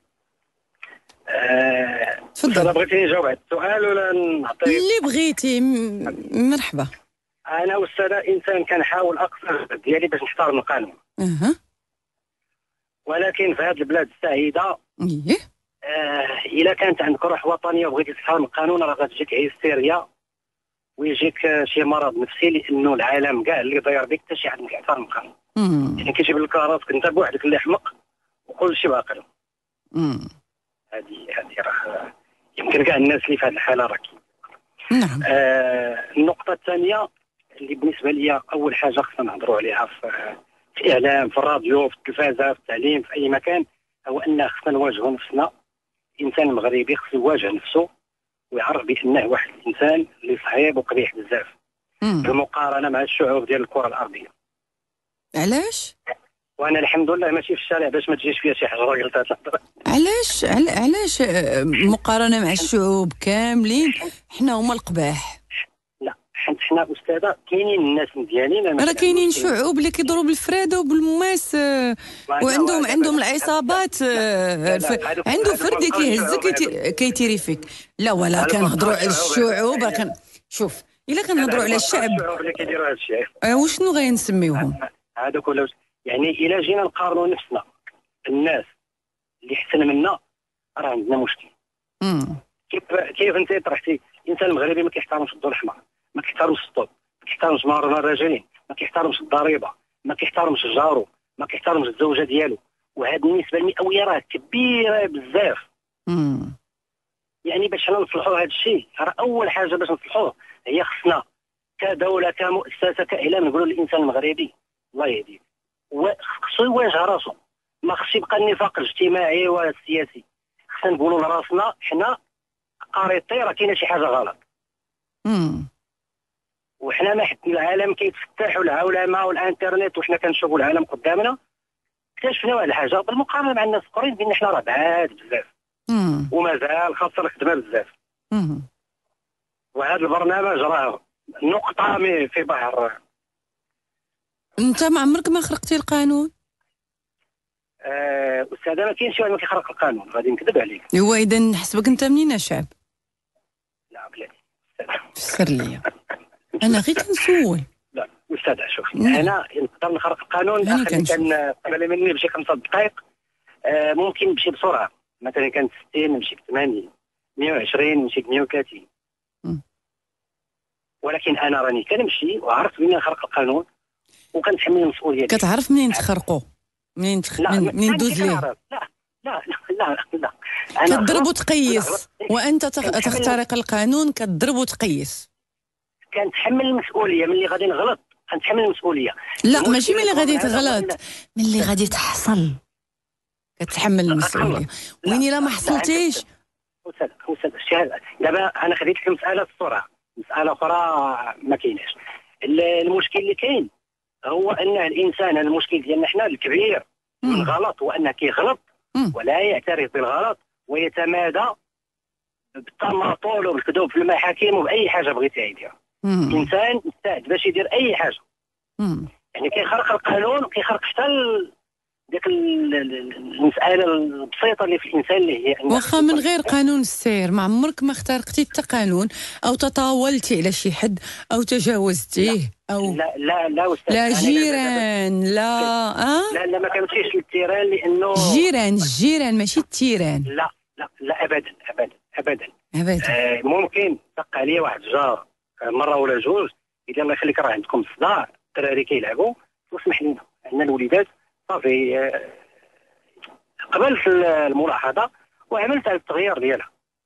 تفضل. انا بغيتي نجاوب على السؤال ولا نعطيك اللي بغيتي؟ مرحبا. انا استاذ انسان كنحاول اقصى ديالي باش نحترم القانون. ولكن في هذه البلاد السعيده الا كانت عندك روح وطنيه وبغيتي تحترم القانون راه غتجيك هيستيريا ويجيك شي مرض نفسي، لانه العالم كاع اللي داير بك حتى شي حد ما كيحترم القانون. يعني كيجيب لك راسك انت بوحدك اللي حمق وكل شيء باقي. هذه راه يمكن كاع الناس اللي في هذه الحاله راه نعم. النقطه الثانيه اللي بالنسبه لي اول حاجه خصنا نهضروا عليها في الاعلام، في الراديو، في التلفازه، في التعليم، في اي مكان، هو ان خصنا نواجهوا نفسنا. الانسان المغربي خصو يواجه نفسه ويعرف بانه واحد الانسان اللي صعيب وقبيح بزاف بالمقارنه مع الشعوب ديال الكره الارضيه. علاش؟ وانا الحمد لله ماشي في الشارع باش ما تجيش فيها شي حجره قلت هاد. علاش مقارنه مع الشعوب كاملين حنا هما القباح؟ لا حنا استاذه كاينين الناس مزيانين، راه كاينين شعوب اللي كيضربوا بالفرادة وبالماس وعندهم العصابات. عنده فرد كيهزك كيتيري فيك. لا ولا كنهضروا على الشعوب. شوف الا كنهضروا على الشعب اللي كيديروا هذا الشيء وشنو غنسميوهم هذوك؟ ولا يعني الا جينا نقارنوا نفسنا الناس اللي احسن منا راه عندنا مشكل. كيف انت طرحتي الانسان المغربي ما كيحترمش الضوء الاحمر، ما كيحترمش الطب، ما كيحترمش مهرنا الرجالين، ما كيحترمش الضريبه، ما كيحترمش جارو، ما كيحترمش الزوجه ديالو، وهذه النسبه المئويه راه كبيره بزاف. يعني باش نصلحوا هذا الشيء راه اول حاجه باش نصلحوه هي خصنا كدوله كمؤسسه كاعلام نقولوا للانسان المغربي الله يهديك خصو يواجه راسو، ما خصش يبقى النفاق الاجتماعي والسياسي. خصنا نقولوا لراسنا حنا قريطي راه كاينه شي حاجه غلط. وحنا ما حد العالم كيتفتح والعولمه والانترنت وحنا كنشوفوا العالم قدامنا اكتشفنا واحد الحاجه بالمقارنه مع الناس الاخرين بان حنا راه بعاد بزاف ومازال خاصنا الخدمه بزاف. وهذا البرنامج راه نقطه في بحر. انت ما عمرك ما خرقتي القانون؟ استاذ ما كاينش واحد ما كيخرق القانون، غادي نكذب عليك. هو اذا نحسبك انت منين شعب؟ لا بلاتي فسر لي. انا غير كنسول. لا استاذ شوف انا نقدر نخرق القانون اخر كان قبل مني بشي 5 دقائق. ممكن نمشي بسرعه، مثلا كانت 60 نمشي ب 80، 120 نمشي ب 130. ولكن انا راني كنمشي وعرفت باني نخرق القانون وكنتحمل المسؤوليه. كتعرف منين تخرقوا؟ منين دوز ليه؟ لا لا لا لا كتضرب وتقيس، وانت تخترق القانون كتضرب وتقيس. كنتحمل المسؤوليه ملي غادي نغلط، كنتحمل المسؤوليه. لا ماشي ملي غادي تغلط، ملي غادي تحصل كتحمل المسؤوليه. وين الا ما حصلتيش استاذ دابا انا خديت لك مساله السرعه، مساله اخرى ما كايناش. المشكل اللي كاين هو ان الانسان، المشكل ديالنا حنا الكبير من غلط هو انه كيغلط ولا يعترف بالغلط ويتمادى بالتماطل وبالكذوب في المحاكم وباي حاجه بغيتي يديرها. الانسان مستعد باش يدير اي حاجه. يعني كيخرق القانون وكيخرق حتى ديك المساله البسيطه اللي في الانسان اللي هي واخا من غير قانون السير ما عمرك ما اخترقتي حتى قانون او تطاولتي على شي حد او تجاوزتيه او لا لا جيران لا ما كنمشيش للتيران لانه الجيران ماشي التيران. لا ابدا ممكن دق عليا واحد الجار مره ولا جوج قال لي الله يخليك راه عندكم صداع الدراري كيلعبوا واسمح لينا عندنا الوليدات صافي. قبلت الملاحظه وعملت على التغيير ديالها.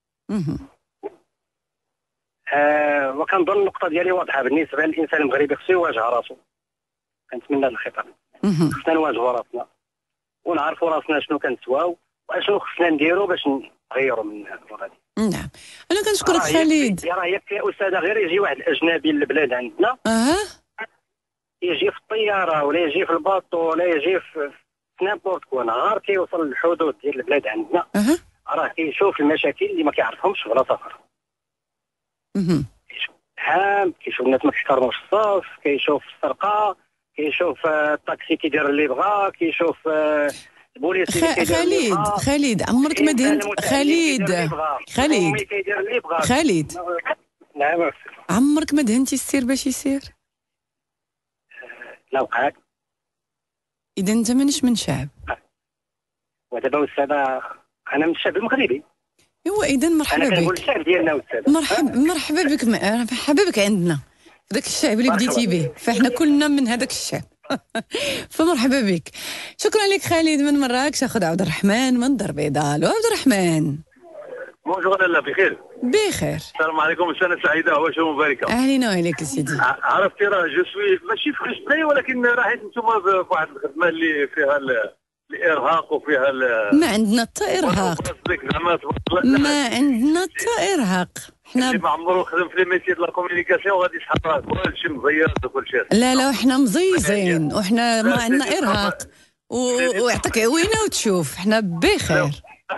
وكنظن النقطه ديالي واضحه بالنسبه للانسان المغربي، خصو يواجه راسو. كنتمنى هذا الخطاب خصنا نواجهوا راسنا ونعرفوا راسنا شنو كنسواو واشنو خصنا نديروا باش نغيروا من الوضع دي. نعم انا كنشكرك خالد. راه يكفي يا استاذه غير يجي واحد الاجنبي للبلاد عندنا يجي في الطياره ولا يجي في الباطو ولا يجي في نابورت كو، نهار كيوصل للحدود ديال البلاد عندنا راه كيشوف المشاكل اللي ما كيعرفهمش ولا سفر. كيشوف الناس ما كيحترموش الصف، كيشوف السرقه، كيشوف الطاكسي كيدير اللي بغا، كيشوف البوليس خالد عمرك ما دهنت خالد نعم عمرك ما دهنتي السير باش يسير؟ لا وقعت. اذا انت مانيش من شعب. ودابا استاذه انا من الشعب المغربي. ايوا اذا مرحبا بك. انا كنقول الشعب ديالنا استاذه. مرحبا بك حبابك عندنا ذاك الشعب اللي بديتي به، فاحنا كلنا من هذاك الشعب. فمرحبا بك. شكرا لك خالد من مراكش. اخذ عبد الرحمن من دار البيضاء. عبد الرحمن بونجور. لاله بخير. السلام عليكم، سنه سعيده وعواشر مباركه. اهلا وعليك سيدي. عرفتي راه جو سوي ماشي فريستري ولكن راحت نتوما في واحد الخدمه اللي فيها الارهاق وفيها ما عندنا حتى ارهاق. ما عندنا حتى ارهاق. حنا ما عمرو خدم في لي ميتي د لا كومونيكاسيون غادي يسحب كلشي مزير وكلشي. لا حنا مزيزين وحنا ما عندنا ارهاق ويعطيك عوينه وتشوف حنا بخير.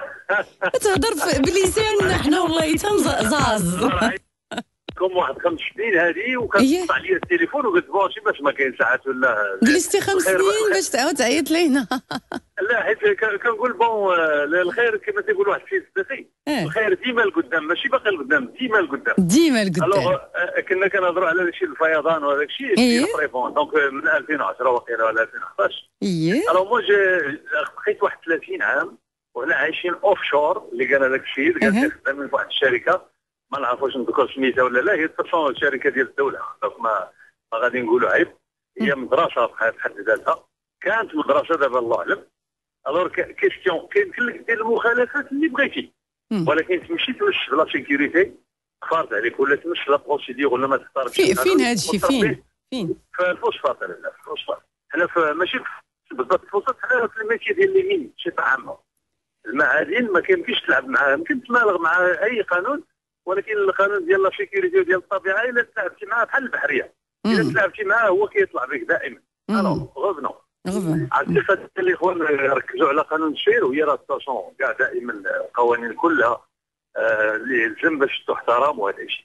تهضر بلساننا حنا والله تنزاز. كم واحد 5 سنين هذه وكتقطع عليا التليفون وقلت بونشي باش ما كاين ساعات ولا جلستي 5 سنين باش تعاود تعيط لينا. لا حيت كنقول بون الخير كما تيقول واحد السيد صديقي الخير ديما القدام ماشي باقي القدام ديما القدام. الوغ كنا كنهضروا على داكشي الفيضان وهذاك الشيء فريبون دونك من 2010 وقيله ولا 2011. الوغ مو بقيت واحد 30 عام وحنا عايشين اوف شور اللي قال هذاك السيد قال خدامين في واحد الشركه ما نعرفوش نذكر سميتها ولا لا، هي تصنع الشركه ديال الدوله دونك ما غادي نقولوا عيب. هي مدرسه بحد ذاتها، كانت مدرسه دابا الله اعلم. الوغ كيستيون كاين دير المخالفات اللي بغيتي ولكن تمشي تمشي لا سيكوريتي خارج عليك ولا تمشي لا بروسيدور ولا ما تختارش. فين هذا الشيء فين؟ في الفوسفات. لا في الفوسفات حنا ماشي بالضبط الفوسفات، حنا في الميتي ديال لي مين بصفه عامه. المعادن ما كيمكنش تلعب معها، يمكن تمالغ مع اي قانون ولكن القانون ديال لا سيكوريتي ديال الطبيعه الا تلعبتي معاه بحال البحريه، الا تلعبتي معاه هو كيطلع بك دائما. الو غوفنو عرفتي فهاد الاخوان ركزوا على قانون السير وهي راه تصون كاع دائما القوانين كلها اللي يلزم باش تحترم وهذا الشيء.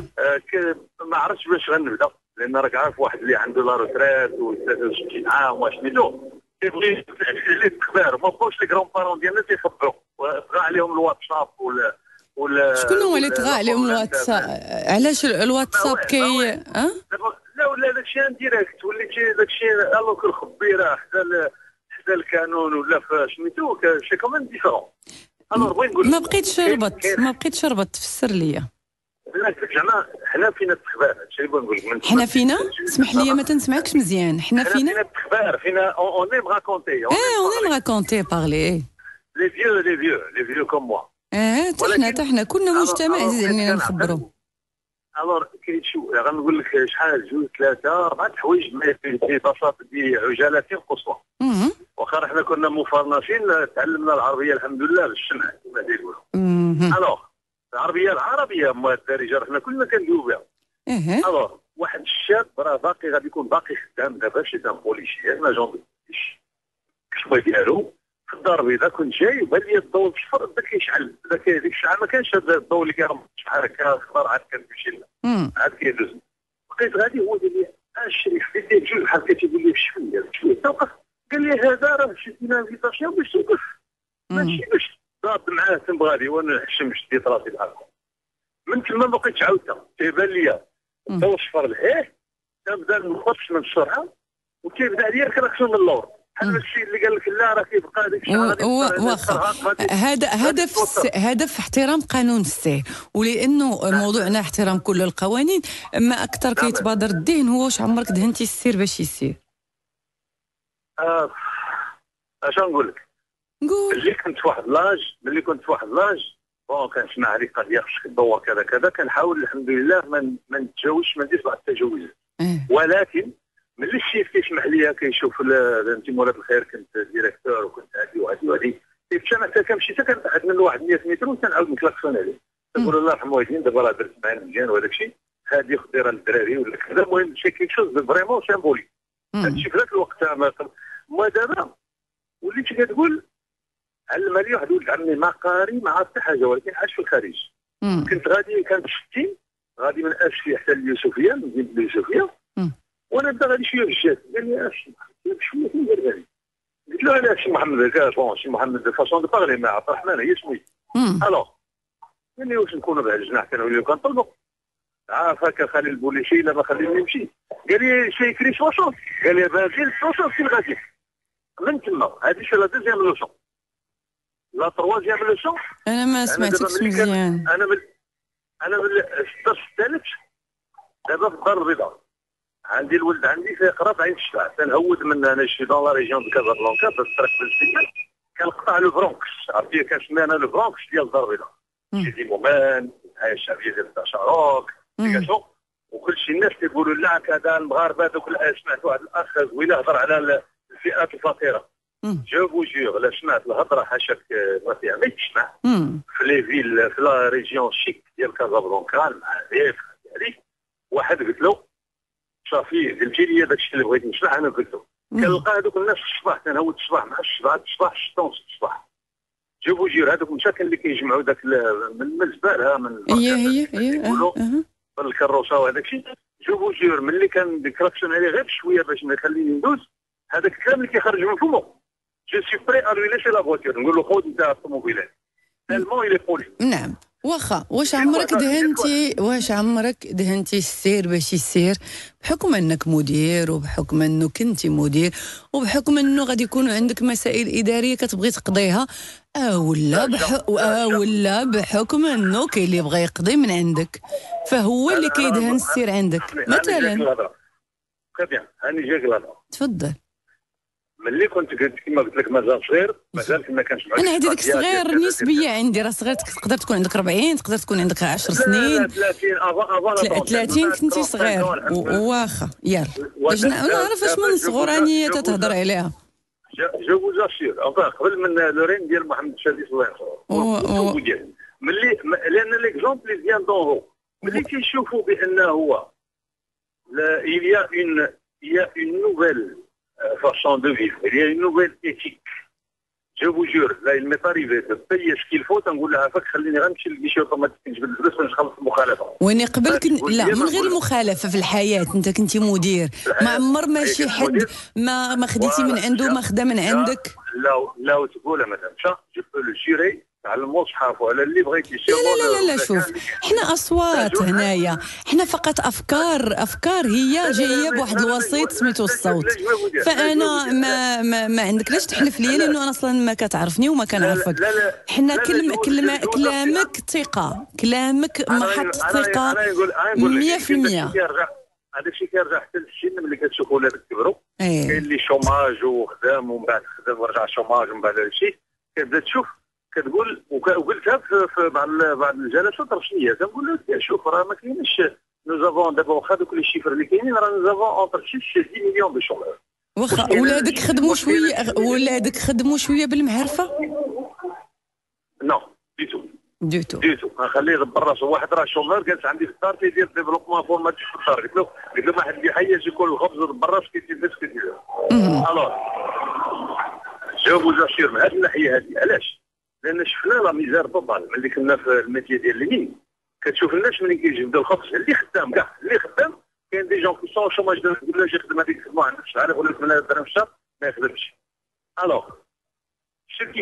ما عرفتش باش غنبدا لان راك عارف واحد اللي عنده لا روتريت و 63 عام واش سميتو كيبغي لي التخبار ما بقاوش لي كرون بارون ديالنا تيخبروا وطغى عليهم الواتساب ولا شكون هو اللي طغى عليهم الواتساب؟ علاش الواتساب كي لا ولا داكشي ديريكت وليتي داكشي الوغ الخبيره حدا القانون ولا في سميتو شي كومون ديفيرون. الوغ بغيت نقول ما بقيتش ربط تفسر ليا. لا زعما حنا فينا التخبار هادشي اللي بغيت نقول لك. حنا فينا اسمح لي ما تنسمعكش مزيان. حنا فينا التخبار فينا اون ايم راكونتي اون راكونتي بارلي لي فيو كوم موا. حنا كنا مجتمع زعما نخبروا. الوغ كيتشوف غنقول لك شحال 2 3 4 حوايج في بساطه بعجاله قصوى. واخا حنا كنا مفرنشين تعلمنا العربيه الحمد لله بالشمع كما تيقولوا. الوغ العربيه ما الدارجه حنا كلنا كندويو بها. الوغ واحد الشاب راه باقي غادي يكون باقي خدام دابا شي تام بوليسي انا جون كشويه ديالو في الدار البيضاء كنت جاي وبان لي الضوء في الفرن بدا كيشعل ديك الساعه ما كانش هذا الضوء اللي كيرمش بحال هكا خضر عاد كنمشي لنا عاد كيدوز بقيت غادي هو قال لي الشريف بديت جوج بحال كتقول لي بشويه توقف قال لي هذا راه شدينا انفيتاسيون باش توقف ماشي باش ضرب معاه تنبغى لي وانا نحشم شديت راسي بحال هكا. من تما ما بقيتش عاودتها، تيبان ليا تا وصفر لهيه تنبدا نخش من السرعه وكيبدا عليا الكراكسون من اللور بحال الشيء اللي قال لك لا راه كيبقى هذاك الشيء واخا هدف احترام قانون السير، ولانه موضوعنا احترام كل القوانين ما اكثر كيتبادر الذهن هو واش عمرك دهنتي السير باش يسير. اش نقول لك؟ قول. ملي كنت في واحد لاج بون كنسمع عليك قضيه خصك تدور كذا كذا، كنحاول الحمد لله ما نتجاوزش، ما نديرش بعض التجاوزات. ولكن ملي الشيف كيسمح ليا كيشوف انت مولات الخير كنت ديريكتور وكنت هادي وهادي انا حتى كنمشي حتى كنبعد منه واحد 100 متر وكنعاود نكلاكسون عليه نقول الله يرحم والدين دابا راه درت معايا مزيان وهذاك الشيء هادي خدي راه للدراري ولا كذا. المهم شي كيك شوز فريمون سيمبوليك. هادشي في ذاك الوقت ما دابا وليت كتقول علم لي واحد ولد عمي ما قاري ما عرف حتى حاجه ولكن عاش في الخارج. كنت غادي كانت 60 غادي من اشفي حتى اليوسفيه من مدينه اليوسفيه وانا بدا غادي شويه بالجات قال لي شويه فين داير بالي قلت له علاش سي محمد بون سي محمد فاسون دو بارلي مع عبد الرحمن هي سميت الوغ قال لي واش نكونوا بهذا الجناح كنوليو كنطلبوا عارف هكا خلي البوليسي لا ما خليني نمشي قال لي شي كري 60 قال لي باغي 60 فين غادي من تما هذه سي لا دوزيام لوسون لا تروازيام لوسون. انا ما سمعتكش مزيان. انا من 16 دابا في الدار البيضاء عندي الولد عندي في قراب عين الشفاع تنهود من انا شي دون لا ريجيون دو كازابلانكا بالطريق بالسيكل كنقطع لو برونكس عرفتي كنسمي انا لو برونكس ديال الدار البيضاء سيدي مومان الحياه الشعبيه ديال الشاروك وكل شي الناس كيقولوا لا كذا المغاربه دوك سمعت واحد الاخ زويله هضر على الفئات الفقيره جو فو جور لا سمعت الهضره حاشاك ما فيها ما يتسمع في لي فيل في لا ريجيون شيك ديال كازابلانكا المعارف هذيك واحد قلت له صافي قلتي لي داك الشيء اللي بغيت نسمع انا قلت له كنلقى هذوك الناس في الصباح تنهود الصباح مع الصباح 6 ونص الصباح جو فو جور هذوك المساكن اللي كيجمعوا داك من الزباله من هي من الكروسه وهذاك الشيء جو فو جور ملي كان ديكراكسيون عليه غير شويه باش ما يخليني ندوز هذاك الكلام اللي كيخرج من فمو جو سي بري ا لوي ليشي لا فواتور نقول له خذ انت الطوموبيلات تالمون الي بولي. نعم واخا واش عمرك دهنتي السير باش يسير بحكم انك مدير وبحكم انه كنتي مدير وبحكم انه غادي يكونوا عندك مسائل اداريه كتبغي تقضيها ولا بحكم انه كاين اللي بغى يقضي من عندك فهو اللي كيدهن السير عندك مثلا. هاني جاك الهضره تفضل. ملي كنت كما قلت لك مازال صغير مازال كنا كنسمعوا انا هذيك صغير نسبيه عندي راه صغير تقدر تكون عندك 40 تقدر تكون عندك 10 سنين 30 كنتي صغير واخا يلا باش نعرف اش من الصغرانيه تتهضر عليها. جو فو اسير قبل من لورين ديال محمد السادس الله يرحمه ملي لان ليكزومبل اللي ديال دون ملي كيشوفوا بان هو il y a une nouvelle façon de vivre, il y a une nouvelle éthique. Je vous jure, là il m'est arrivé de payer ce qu'il faut تنقول لها فك خليني غنمشي للكيشي اوتوماتيك نجبد الفلوس باش نخلص المخالفه. وين قبل لا من غير المخالفه في الحياه انت كنتي مدير ما عمر ما شي حد ما خديتي من عنده ما خدا من عندك. لا تقولها مثلا جو بو لو جيري على المصحف وعلى اللي بغيتي لا شوف حنا اصوات هنايا حنا فقط افكار هي جايه بواحد الوسيط سميتو الصوت فانا ما عندك لاش تحلف ليا لانه انا اصلا ما كتعرفني وما كنعرفك حنا كلامك ثقه كلامك محط ثقه 100%. هذاك الشيء كيرجع حتى للسن ملي كتشوفوا ولاد كبروا كاين اللي شوماج وخدام ومن بعد خدام ورجع شوماج ومن بعد هذا الشيء كتبدا تشوف كتقول وقلتها في بعض الجلسات الرسميه كنقول له شوف راه ما كاينش نوزافون دابا واخا دوك لي شيفر اللي كاينين راه نوزافون اونتر 6 10 مليون دو شومور واخا ولادك خدموا شويه بالمعرفه نو دي تو نخليه يدبر راسه واحد راه شومور جالس عندي في الدار تيدير ديفلوبمون فورماتيك في الدار قلت له واحد اللي يحيز يكون الخبز يدبر راسه كيدير الوغ جو فو اسير من هذه الناحيه هذه علاش؟ لان شفنا لا ميزار طوطال ملي كنا في الميتي ديال اليمين كتشوف الناس ملي كيجبدوا الخبز اللي خدام كاع اللي خدام كاين دي جون كي سون شوماج ولا يجي يخدم هذيك الخدمه عندك شحال ولا 8000 درهم في الشهر ما يخدمش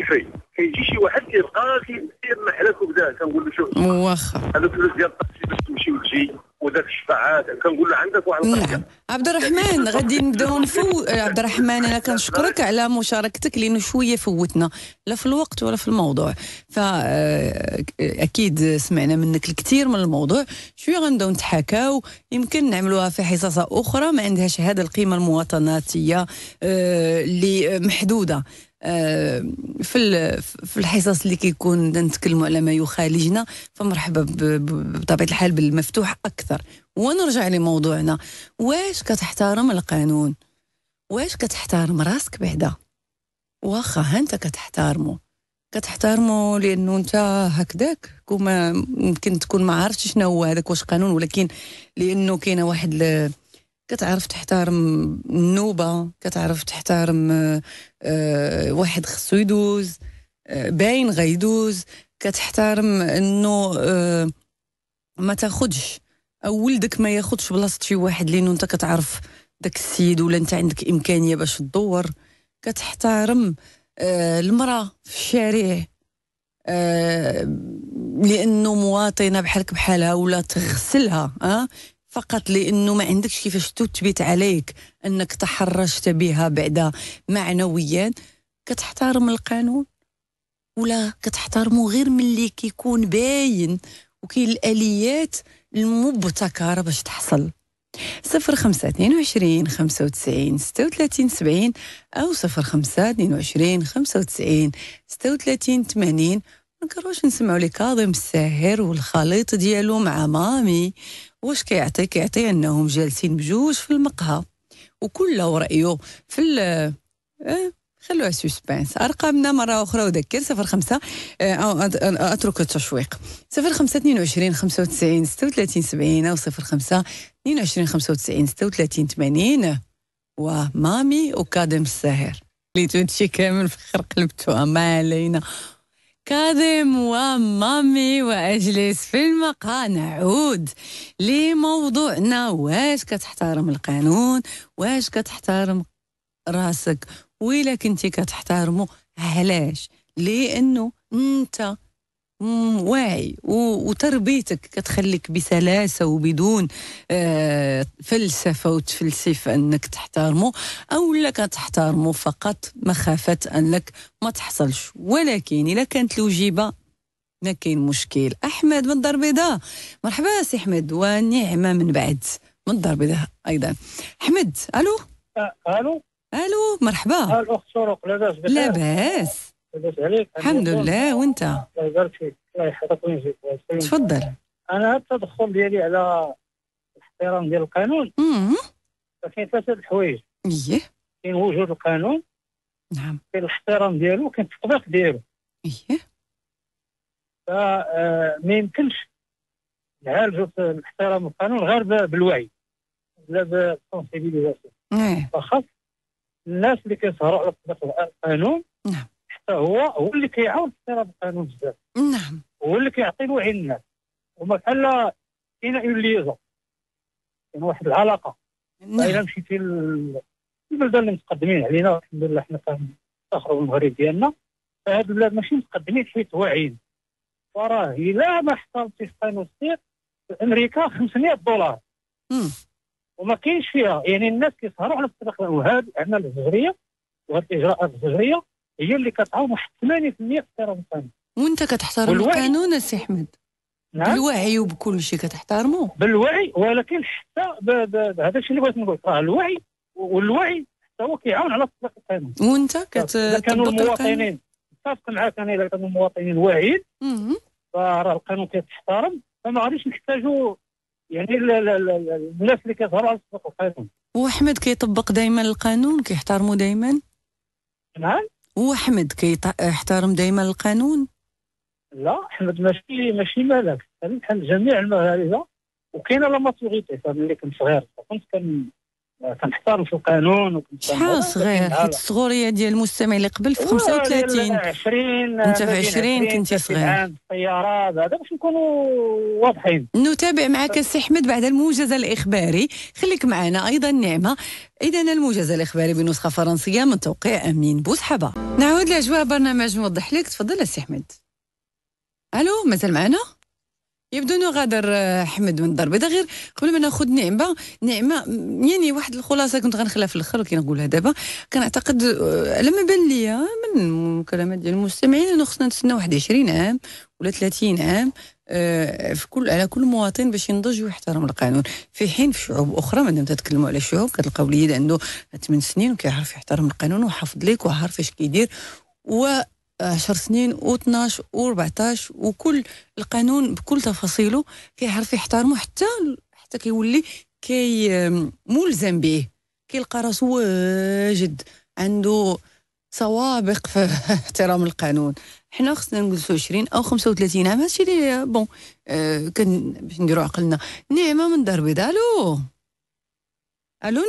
كيفي كيجي شي واحد كيبقى كيدير محلك وبدا كنقول له شوف واخا هذوك الفلوس ديال الطاكسي باش تمشي وتجي وداك الشفاعات كنقول له عندك واحد نعم عبد الرحمن غادي نبداو عبد الرحمن انا كنشكرك على مشاركتك لانه شويه فوتنا لا في الوقت ولا في الموضوع فاكيد سمعنا منك الكثير من الموضوع شويه غنبداو نتحاكاو يمكن نعملوها في حصص اخرى ما عندهاش هذا القيمه المواطناتيه اللي محدوده في الحصص اللي كيكون نتكلموا على ما يخالجنا فمرحبا بطبيعه الحال بالمفتوح اكثر. ونرجع لموضوعنا، واش كتحترم القانون؟ واش كتحترم راسك بعدا؟ واخا انت كتحترمه لانه انت هكذاك كما يمكن تكون ما عرفتش شنو هو هذاك واش قانون، ولكن لانه كاينه واحد كتعرف تحترم النوبه، كتعرف تحترم واحد خصو يدوز باين غيدوز، كتحترم انه ما تاخدش او ولدك ما ياخدش بلاصه شي واحد لانه انت كتعرف داك السيد ولا انت عندك امكانيه باش تدور، كتحترم المراه في الشارع لانه مواطنه بحالك بحالها ولا تغسلها فقط لانه ما عندكش كيفاش تثبت عليك انك تحرشت بها بعدا معنويا. كتحترم القانون ولا كتحترمه غير ملي كيكون باين وكاين الاليات المبتكره باش تحصل؟ 0522 95 36 70 او 0522 95 36 80. منكروش نسمعوا لكاظم الساهر والخليط ديالو مع مامي. واش كيعطي انهم جالسين بجوج في المقهى وكل رأيه في خلوها سسبانس. ارقامنا مره اخرى وذكر 05 اترك التشويق 0522 95 36 70 او 05 22 95 36 80 ومامي وكاظم الساهر اللي تمشي كامل في خرق قلبتها ما علينا. كاظم ومامي واجلس في المقهى. نعود لموضوعنا، واش كتحترم القانون؟ واش كتحترم راسك؟ وإلا كنتي كتحترمه علاش؟ لانه انت واعي وتربيتك كتخليك بسلاسه وبدون فلسفه وتفلسف انك تحترمه، او لا كتحترمه فقط مخافه انك ما تحصلش. ولكن الا كانت الوجيبه ما كاين مشكل. احمد من الدار البيضاء، مرحبا سي احمد ونعمه من بعد من الدار البيضاء ايضا. احمد الو الو مرحبا. الاخت سروق لاباس؟ لاباس عليك؟ الحمد لله. وانت؟ الله يبارك فيك، الله يحفظك ويجزيك. تفضل. انا التدخل ديالي على الاحترام ديال القانون كاين ثلاثه الحوايج. اييه كاين وجود القانون، نعم، كاين الاحترام ديالو، كاين التطبيق ديالو. اييه فما يمكنش نعالجوا الاحترام القانون غير بالوعي لا بالسونسيبيليزاسيون. فخاص الناس اللي كيسهروا على تطبيق القانون، نعم، حتى هو اللي كيعاون في احترام القانون بزاف. نعم، هو اللي كيعطي الوعي للناس. وما بحال كاينه اون ليزون، كاين واحد العلاقه. الا مشيتي البلدان اللي متقدمين علينا الحمد لله، حنا كنفخروا بالمغرب ديالنا، فهاد البلاد ماشي متقدمين حيت واعيين. وراه الا ما احترمتيش قانون السير في امريكا $500 وما كاينش فيها. يعني الناس كيسهروا على الطريق، وهذه الاعمال الزجريه وهذه الاجراءات الزجريه هي اللي كتعاون واحد 80% في احترام القانون. وانت كتحترم القانون سي احمد؟ نعم، بالوعي وبكل شيء كتحترمه. بالوعي، ولكن حتى هذا الشيء اللي بغيت نقول، الوعي والوعي حتى هو كيعاون على تطبيق القانون. وانت كانوا المواطنين، اتفق معاك انا، اذا كانوا المواطنين واعيين فراه القانون كيتحترم، فما غاديش نحتاجوا يعني الناس اللي كيظهروا على تطبيق القانون. واحمد كيطبق دائما القانون، كيحترموا دائما. نعم، واحمد كيحترم دائما القانون. لا، احمد ماشي مالك، بحال جميع المغاربه. وكاينه لا ماتوريتي. فملي كنت صغير كنت كنحترم في القانون. شحال صغير؟ حيت الصغوريه ديال المستمع اللي قبل في 35 20 انت في 20 كنتي صغير. الطيارات هذا باش نكونوا واضحين. نتابع معك السي احمد بعد الموجز الاخباري، خليك معنا ايضا نعمه. اذا الموجز الاخباري بنسخه فرنسيه من توقيع امين بوسحبه. نعود لاجواء برنامج موضح لك. تفضل السي احمد. الو مازال معنا؟ يبدو انه غادر احمد من الدار البيضاء. غير قبل ما ناخذ نعمه يعني واحد الخلاصه كنت غنخليها في الاخر ولكن نقولها دابا. كنعتقد على ما بان ليا من المكالمات ديال المستمعين انه خصنا نتسناو 21 عام ولا 30 عام على كل مواطن باش ينضج ويحترم القانون، في حين في شعوب اخرى مادام تتكلموا على شعوب كتلقاو الوليد عنده 8 سنين وكيعرف يحترم القانون وحافظ ليك وعارف اش كيدير، و 10 سنين و12 و14 وكل القانون بكل تفاصيله كيعرف يحترمه حتى كيولي ملزم به، كيلقى راسو واجد عنده سوابق في احترام القانون. حنا خصنا نجلسوا 20 او 35 عام. هادشي اللي بون كان باش نديروا عقلنا. نعمه من دار البيضاء. الو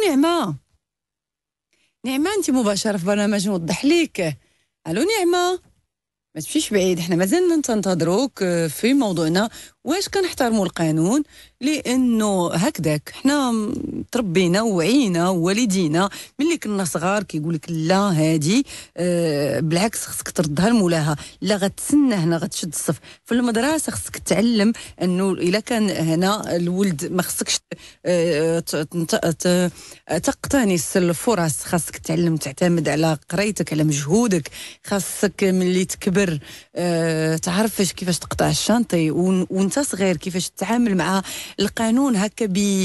نعمه انت مباشره في برنامج نوضح ليك. الو نعمه ما تمشيش بعيد، احنا مازلنا ننتظروك في موضوعنا واش كنحترموا القانون، لانه هكذاك حنا تربينا ووعينا ووالدينا ملي كنا صغار كيقول لك لا هادي بالعكس خصك تردها لمولاها، لا غتسنى هنا غتشد الصف. في المدرسه خصك تعلم انه الا كان هنا الولد ما خصكش تقتنص الفرص، خاصك تعلم تعتمد على قرايتك على مجهودك، خاصك ملي تكبر تعرف كيفاش تقطع الشانطي وانت صغير كيفاش تتعامل مع القانون هكا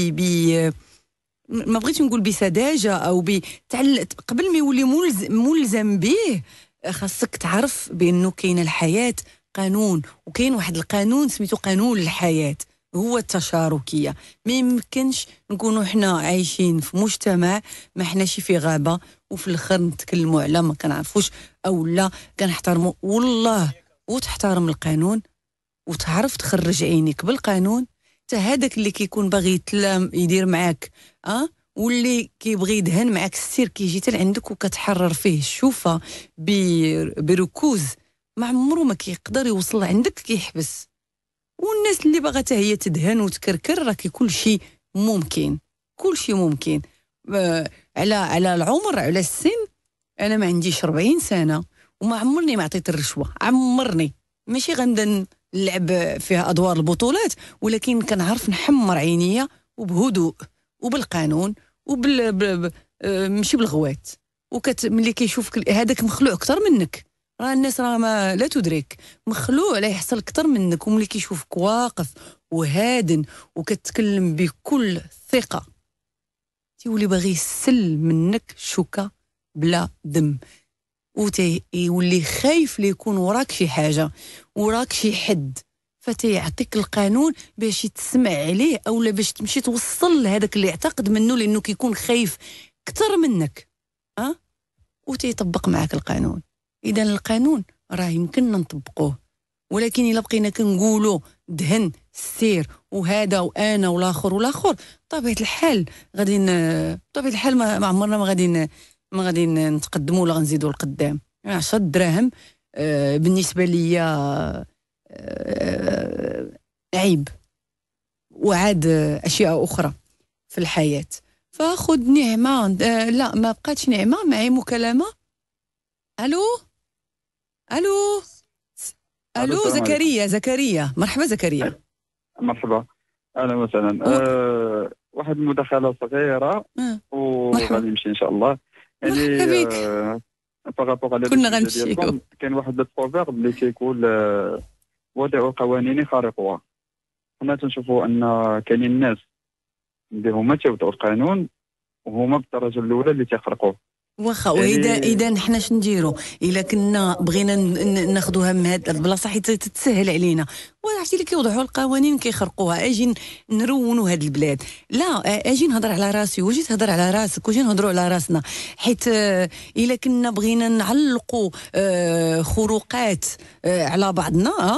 ما بغيتش نقول بسذاجه او قبل ما يولي ملزم به. خاصك تعرف بانه كاين الحياه قانون، وكاين واحد القانون سميتو قانون الحياه هو التشاركيه. ما يمكنش نكونوا حنا عايشين في مجتمع ما حناش في غابه وفي الاخر نتكلموا على ما كنعرفوش او لا كنحترموا والله وتحترم القانون وتعرف تخرج عينيك بالقانون. حتى هذاك اللي كيكون باغي يدير معاك واللي كيبغي يدهن معاك السير كيجي حتى لعندك وكتحرر فيه الشوفه بركوز، ما عمره ما كيقدر يوصل عندك كيحبس. والناس اللي باغا حتى هي تدهن وتكركر راه كل شيء ممكن، كل شيء ممكن. على العمر على السن انا ما عنديش 40 سنه وما عمرني ما عطيت الرشوه، عمرني ماشي غنبدا نلعب فيها ادوار البطولات، ولكن كنعرف نحمر عينيا وبهدوء وبالقانون ماشي بالغوات. ملي كيشوفك هذاك مخلوع اكثر منك، راه الناس راه ما لا تدرك مخلوع لا يحصل اكثر منك، وملي كيشوفك واقف وهادن وكتكلم بكل ثقه تيولي باغي يسل منك شوكه بلا دم، ويولي خايف ليكون وراك شي حاجه وراك شي حد، فتيعطيك القانون باش يتسمع عليه اولا باش تمشي توصل لهذاك اللي يعتقد منه، لانه كيكون خايف اكثر منك وتيطبق معك القانون. اذا القانون راه يمكننا نطبقوه، ولكن الا بقينا كنقولوا دهن السير وهذا وانا والاخر بطبيعه الحال غادي بطبيعه الحال ما عمرنا ما غادي نتقدموا ولا غنزيدوا لقدام. 10 دراهم بالنسبه ليا عيب، وعاد اشياء اخرى في الحياه. فاخذ نعمه لا ما بقاتش نعمه معي مكالمه. الو زكريا مرحبا زكريا. مرحبا اهلا وسهلا. واحد المداخله صغيره وغادي نمشي ان شاء الله. يعني بارابور على كنا غنمشيو. كاين واحد البروفيرب اللي كيقول وضع القوانين خارقها. حنا تنشوفوا ان كاينين الناس اللي هما تيوضعوا القانون وهما بالدرجه الاولى اللي تيخرقوه. واخا اذا حنا شنديروا الا كنا بغينا ناخذوها من هاد البلاصه حيت تتسهل علينا، وعرفتي اللي كيوضعوا القوانين كيخرقوها. اجي نرونوا هاد البلاد، لا اجي نهضر على راسي وجيت تهضر على راسك وجي نهضروا على راسنا. حيت الا كنا بغينا نعلقوا خروقات على بعضنا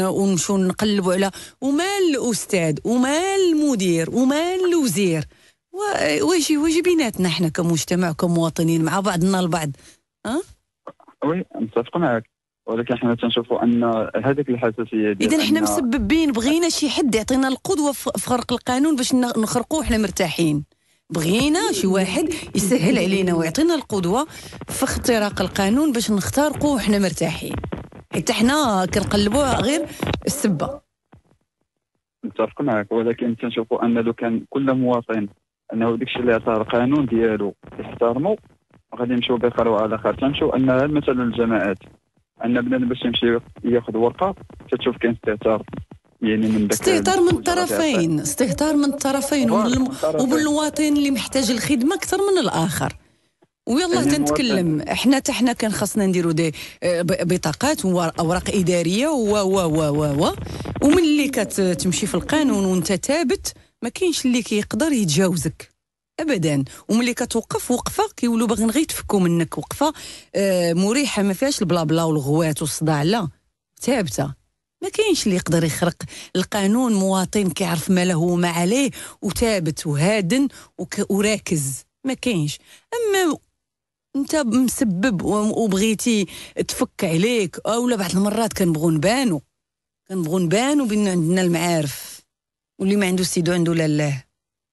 ونمشوا نقلبوا على ومال الاستاذ ومال المدير ومال الوزير، واجي بيناتنا احنا كمجتمع كمواطنين مع بعضنا البعض. وي متفق معك، ولكن حنا تنشوفوا ان هذيك الحساسيه ديال اذا حنا مسببين، بغينا شي حد يعطينا القدوه في خرق القانون باش نخرقوه حنا مرتاحين. بغينا شي واحد يسهل علينا ويعطينا القدوه في اختراق القانون باش نخترقوه حنا مرتاحين، حتى حنا كنقلبوها غير السبه. متفق معك، ولكن تنشوفوا ان لو كان كل مواطن انه داكشي اللي عطاه القانون ديالو يحترمه غادي نمشيو بخير وعلى خير. تنشوف ان مثلا الجماعات ان بنادم باش يمشي ياخذ ورقه تشوف كاين استهتار، يعني من داك استهتار من الطرفين، وبالمواطن اللي محتاج الخدمه اكثر من الاخر. ويلا تنتكلم احنا كان خاصنا نديروا دي بطاقات واوراق اداريه ومن اللي كتمشي في القانون وانت ثابت ما كاينش اللي كيقدر يتجاوزك ابدا. وملي كتوقف وقفه كيولوا باغيين غير يتفكوا منك، وقفه مريحه ما فيهاش البلا بلا والغوات والصداع، لا ثابته. ما كاينش اللي يقدر يخرق القانون. مواطن كيعرف ما له وما عليه وثابت وهادن وراكز، ما كاينش. اما انت مسبب وبغيتي تفك عليك، اولا بعض المرات كنبغوا نبانو بان عندنا المعارف، واللي ما عنده سيدو عنده لا.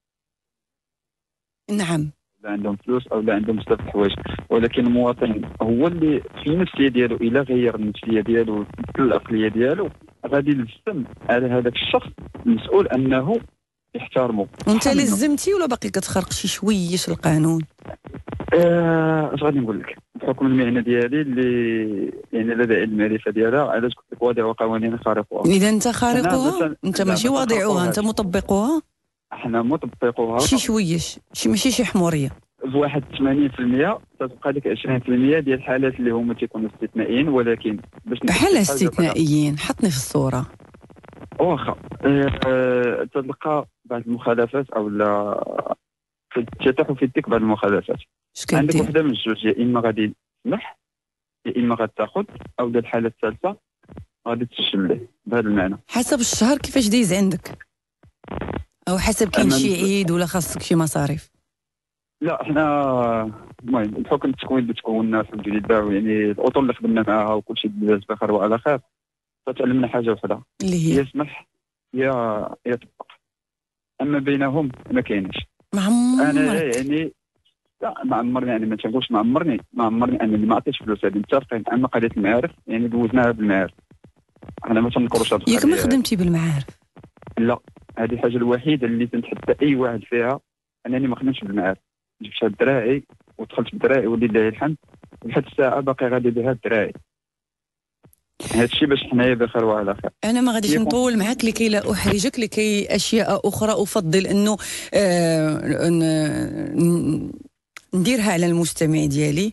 نعم، لا عندهم فلوس او لا عندهم بزاف الحوايج، ولكن المواطن هو اللي في النفسيه ديالو الا غير النفسيه ديالو العقليه ديالو غادي يلزم على هذاك الشخص المسؤول انه يحترمه. وانت لزمتي ولا باقي كتخرق شي شويش القانون؟ اش غادي نقول لك، بحكم المهنه ديالي اللي يعني لدى المعرفه ديالها، علاش قلت لك واضع قوانين خارقها. اذا انت خارقها، انت ماشي واضعوها، انت مطبقوها. احنا مطبقوها شي شويش، ماشي شي حموريه. بواحد 80% تتبقى ديك 20% ديال الحالات اللي هما تيكونوا استثنائيين، ولكن باش بحال استثنائيين حطني في الصوره. واخا تلقى بعض المخالفات او لا تتاح في يدك بعض المخالفات. عندك وحده من الجوج، يا اما غادي تسمح يا اما غتاخذ، او ديال الحاله الثالثه غادي تسجل ليه. بهذا المعنى حسب الشهر كيفاش دايز عندك، او حسب كاين شي عيد ولا خاصك شي مصاريف. لا احنا المهم بحكم التكوين اللي تكوننا الحمد لله، يعني الاطر اللي خدمنا معاها وكل شيء داز بخير وعلى خير، فتعلمنا حاجه وحده اللي هي يسمح يا يطبق، اما بينهم ما كاينش. انا يعني لا ما عمرني، يعني ما تنقولش ما عمرني انني ما عطيتش فلوس. هذه متفقين، اما قضيه المعارف يعني دوزناها بالمعارف، انا ما تنكروش هذا. ياك ما خدمتي بالمعارف؟ لا، هذه الحاجه الوحيده اللي تنتحدى اي واحد فيها، انني ما خدمتش بالمعارف. جبت هاد الدراعي ودخلت بالدراعي ولله الحمد، لحد الساعه باقي غادي بها الدراعي. هذا الشيء باش حنايا بخير وعلى خير. انا ما غاديش نطول معك لكي لا احرجك، لكي اشياء اخرى افضل انه نديرها على المستمع ديالي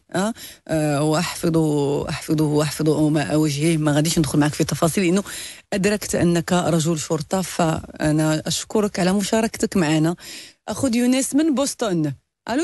واحفظه ماء وجهه. ما غاديش ندخل معك في تفاصيل لانه ادركت انك رجل شرطه، فانا اشكرك على مشاركتك معنا. اخذ يونس من بوسطن. الو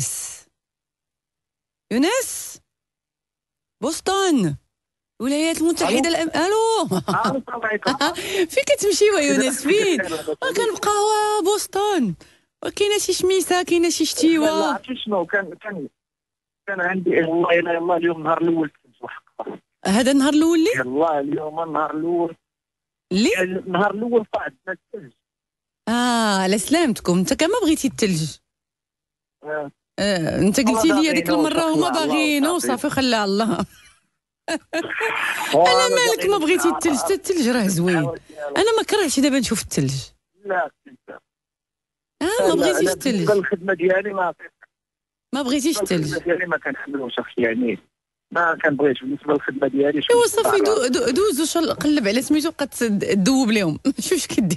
يونس بوسطن الولايات المتحده الو السلام عليكم. فين كتمشي يونس؟ فين كنبقاو بوسطن؟ كاينه شي شميسه، كاينه شي شتيوه؟ لا عرفتي شنو كان عندي والله يلا اليوم النهار الاول هذا النهار الاول اللي يلا اليوم النهار الاول النهار الاول طلعت الثلج. على سلامتكم. انت كما بغيتي الثلج؟ انت قلتي لي هذيك المره هما باغيين وصافي خلى الله. انا مالك ما بغيتي الثلج؟ حتى الثلج راه زوين، انا ما كرهتش دابا نشوف الثلج. لا ما بغيتيش الثلج؟ الخدمه ديالي ما بغيتيش الثلج؟ الخدمه ديالي ما كنحملوش يعني ما كنبغيش بالنسبه للخدمه ديالي. ايوا صافي دوز قلب على سميتو بقى تذوب لهم. شوف اش كدير.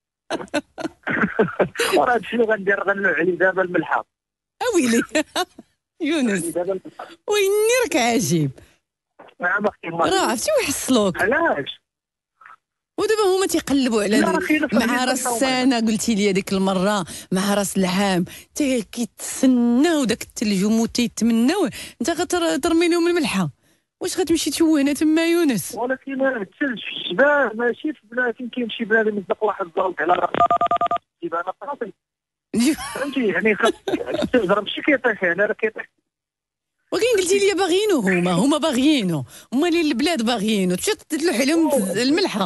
وراه هادشي اللي غندير، غنلوح عليه دابا الملحه. اويلي يونس ويني راك عجيب. راه عرفتي ويحصلوك علاش؟ ودابا هما تيقلبوا على مع راس السنه. قلتي لي هذيك المره مع راس العام كيتسناو داك الثلج ومتيتمناو، انت غترمي لهم الملحه. واش غتمشي توهنا تما يونس؟ ولكن الثلج في الجبال ماشي في بلاد. كاين شي بلاد يطلق واحد الضوء على راسي انا صافي فهمتي يعني خاص تضرب شي كيطيح يعني راه كيطيح. ولكن قلتي لي باغيينو هما باغيينو، هما اللي البلاد باغيينو، تمشي تدلح عليهم الملحه.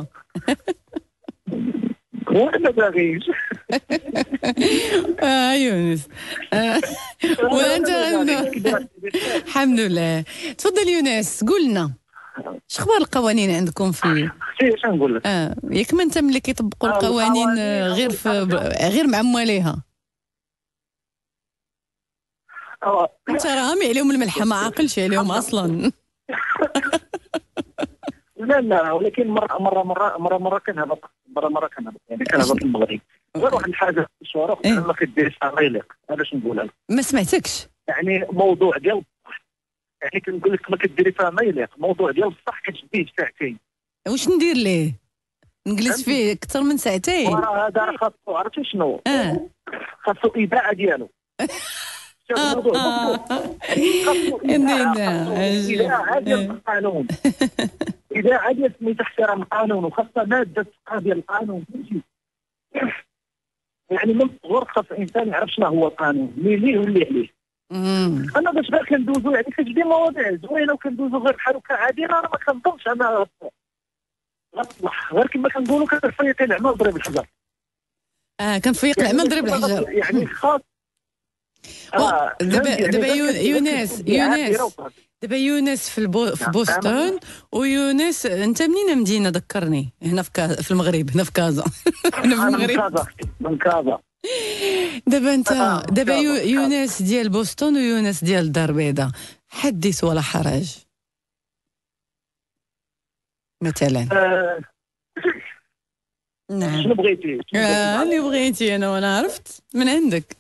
وانا باغيش. يونس. وانت الحمد لله. تفضل يونس، قلنا شخبار القوانين عندكم في اش نقول لك؟ ياك ما انت ملي كيطبقوا القوانين غير مع مواليها. انت رامي عليهم الملحه، ما عاقلش عليهم اصلا. لا ولكن مره كنهبط، يعني كنهبط المغرب. غير واحد الحاجه في الشروق ما كديرش ما يليق. هذا اش نقول لك؟ ما سمعتكش. يعني موضوع ديال يعني كنقول لك ما كديري فيها ما يليق، موضوع ديال الصح كتشديه ساعتين. واش ندير ليه؟ نجلس فيه اكثر من ساعتين؟ هذا خاصو، عرفتي شنو؟ خاصو اذاعه ديالو. إذاعة ديال القانون، إذاعة ديال سميتها احترام القانون، وخاصة مادة ديال القانون. فهمتي؟ يعني من الصغر خاص الإنسان يعرف شنو هو القانون، اللي ليه واللي عليه. أنا باش غير كندوزو يعني كتجي مواضيع زوينة وكندوزو غير بحال هكا عادي، أنا ما كنظنش أنا غتصلح، غير كما كنقولوا كنفيق العمى وضرب الحجر. كنفيق العمى وضرب الحجر. يعني خاص دابا يونس في بوسطن، ويونس انت منين مدينه ذكرني؟ هنا في المغرب، هنا في كازا. هنا في المغرب من كازا. دابا يونس ديال بوسطن ويونس ديال الدار البيضاء، حدث ولا حرج مثلا. نعم شنو بغيتي؟ اللي بغيتي انا عرفت من عندك.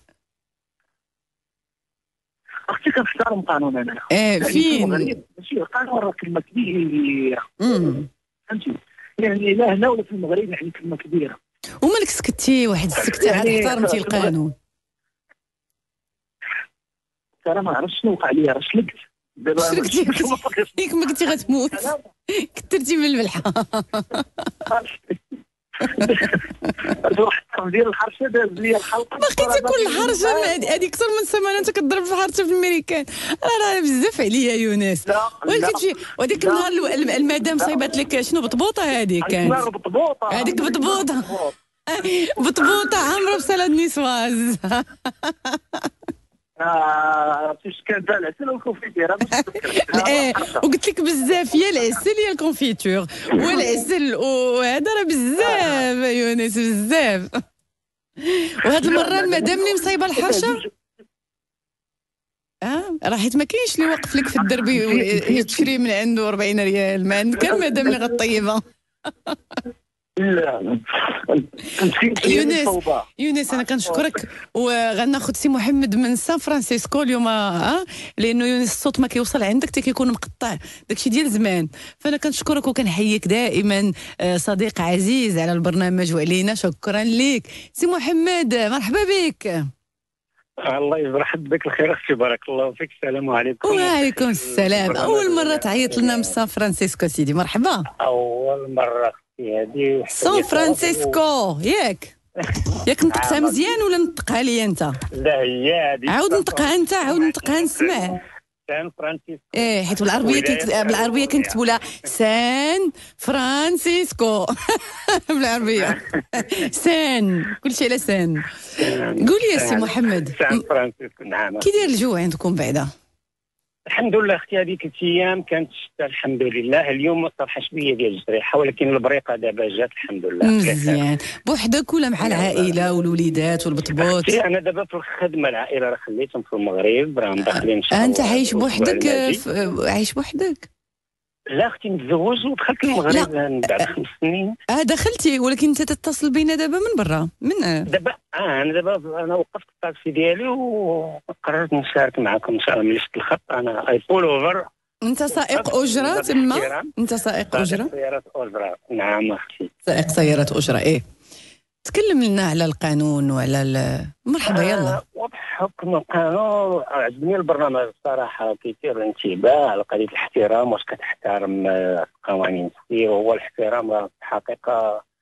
اختي كنحترم قانون انا. فين؟ ماشي القانون راه كلمه كبيره. فهمتي؟ يعني لا هنا ولا في المغرب يعني كلمه كبيره. ومالك سكتي واحد السكته عاد احترمتي القانون؟ انا ما عرفتش شنو وقع لي، راه شلقت دابا. ياك ما كنتي غتموت كثرتي من الملحه. واحد ديال الحرشه داز لي الحلقه، بقيتي كل حرشه هذيك اكثر من سيمانه انت كضرب في حرشه في الميريكان. راه بزاف عليا يونس. ولكن وهذيك النهار المدام صايبات لك شنو بطبوطه هذيك كانت؟ هذيك بطبوطه عامره بسلاد نيسواز. فاش كانت العسل والكونفيتير. وقلت لك بزاف يا العسل يا الكونفيتور والعسل، وهذا راه بزاف يونس بزاف. وهاد المره المدام اللي مصايبه الحرشه راه حيت ما كاينش اللي واقف لك في الدرب يشري من عنده 40 ريال، ما عندك المدام اللي غطيبها. يونس انا كنشكرك، وغناخذ سي محمد من سان فرانسيسكو اليوم لانه يونس الصوت ما كيوصل عندك حتى كيكون مقطع، داكشي ديال زمان. فانا كنشكرك وكنحييك دائما صديق عزيز على البرنامج وعلينا. شكرا لك سي محمد، مرحبا بك. الله يرحب بك الخير اختي، بارك الله فيك. السلام عليكم. وعليكم السلام. اول مره تعيط لنا من سان فرانسيسكو سيدي، مرحبا. اول مره هذه سان فرانسيسكو ياك نطقتها مزيان ولا نطقها لي انت؟ لا هي هذه. عاود نطقها انت، عاود نطقها نسمع. سان فرانسيسكو. حيت بالعربيه كنكتبوا لها سان فرانسيسكو. بالعربيه سان كلشي على سان. قول لي يا سي محمد، سان فرانسيسكو. نعم. كي داير الجو عندكم بعدا؟ الحمد لله اختي، هذيك الايام كانت الشتاء الحمد لله. اليوم صراحه شويه ديال الجريحه، ولكن البريقه دابا جات الحمد لله. مزيان. بوحدك ولا مع العائله والوليدات والبطبوط؟ انا دابا في الخدمه، العائله راه خليتهم في المغرب، راهم داخلين. انت عايش بوحدك؟ عايش بوحدك؟ لا اختي متزوج ودخلت المغرب بعد 5 سنين. دخلتي، ولكن انت تتصل بينا دابا من برا من دابا انا وقفت الطاكسي ديالي وقررت نشارك معكم ان شاء الله. ملي شفت الخط انا اي بول اوفر. انت سائق اجره تما؟ انت سائق اجره؟ سيارات اجره. نعم اختي، سائق سيارات اجره. تكلم لنا على القانون وعلى مرحبا. يلا. حكم القانون عجبني البرنامج الصراحه، كيثير الانتباه على قضيه الاحترام، واش كتحترم قوانين السير. وهو الاحترام في الحقيقه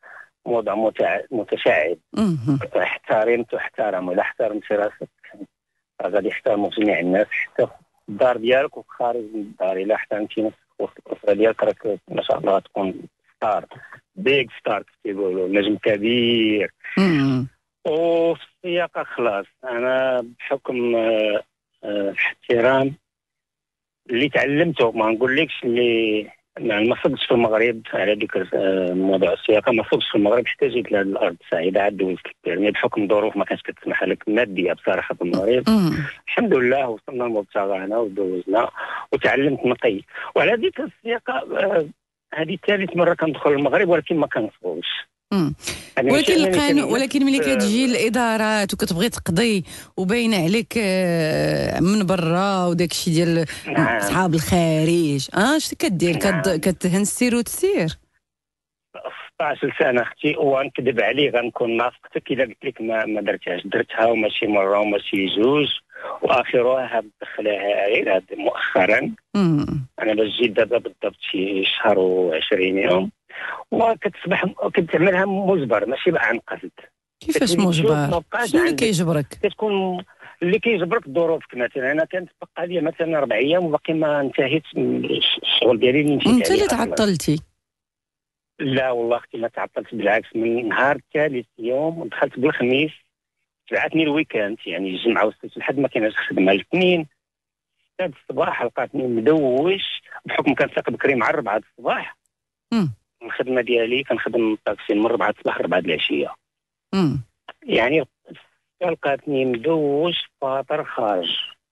موضوع متشعب. احترمت واحترم، ولا احترمت راسك غادي يحترموا جميع الناس حتى في الدار ديالك وخارج من الدار. الا احترمتي نفسك والاسره ديالك راك ما شاء الله تكون ستار، بيج ستار كيقولوا، نجم كبير. وفي السياقه خلاص انا بحكم الاحترام اللي تعلمته، ما نقولكش اللي ما صدقش في المغرب على ذكر موضوع السياقه، ما صدقش في المغرب حتى جيت لهذه الارض السعيده عاد دوزت البيرمي بحكم الظروف ما كانتش كتسمح لك ماديه بصراحه في المغرب. الحمد لله وصلنا لمبتغانا ودوزنا وتعلمت نقي. وعلى ذكر السياقه هذه ثالث مره كندخل المغرب ولكن ما كنصبوش. ولكن القانون، ولكن ملي كتجي الادارات وكتبغي تقضي وباين عليك من برا وداك الشيء ديال اصحاب الخارج، اش كدير؟ كتهن السير وتسير. 16 سنه اختي ونكذب عليه غنكون ناصقتك الا قلت لك ما درتهاش. درتها وماشي مره وماشي جوج، واخرها هاد دخلها غير هاد مؤخرا. انا باش جيت دابا بالضبط شي شهر و20 يوم، وكتصبح كتعملها مجبر ماشي بقى عن قصد. كيفاش مجبر؟ شنو اللي كيجبرك؟ كتكون اللي كيجبرك ظروفك. مثلا انا كانت بقى لي مثلا 4 ايام وباقي ما انتهيت الشغل ديالي اللي مشيت عليه. انت اللي تعطلتي؟ لا والله اختي ما تعطلت، بالعكس من نهار ثالث يوم دخلت بالخميس تبعتني الويكاند، يعني الجمعه والسبت لحد ما كايناش خدمه. الاثنين 6 الصباح لقاتني مدوش بحكم كنساق بكري مع 4 الصباح. الخدمه ديالي كنخدم الطاكسي من 4 الصباح 4 العشيه. يعني لقاتني مدوش فاطر خارج.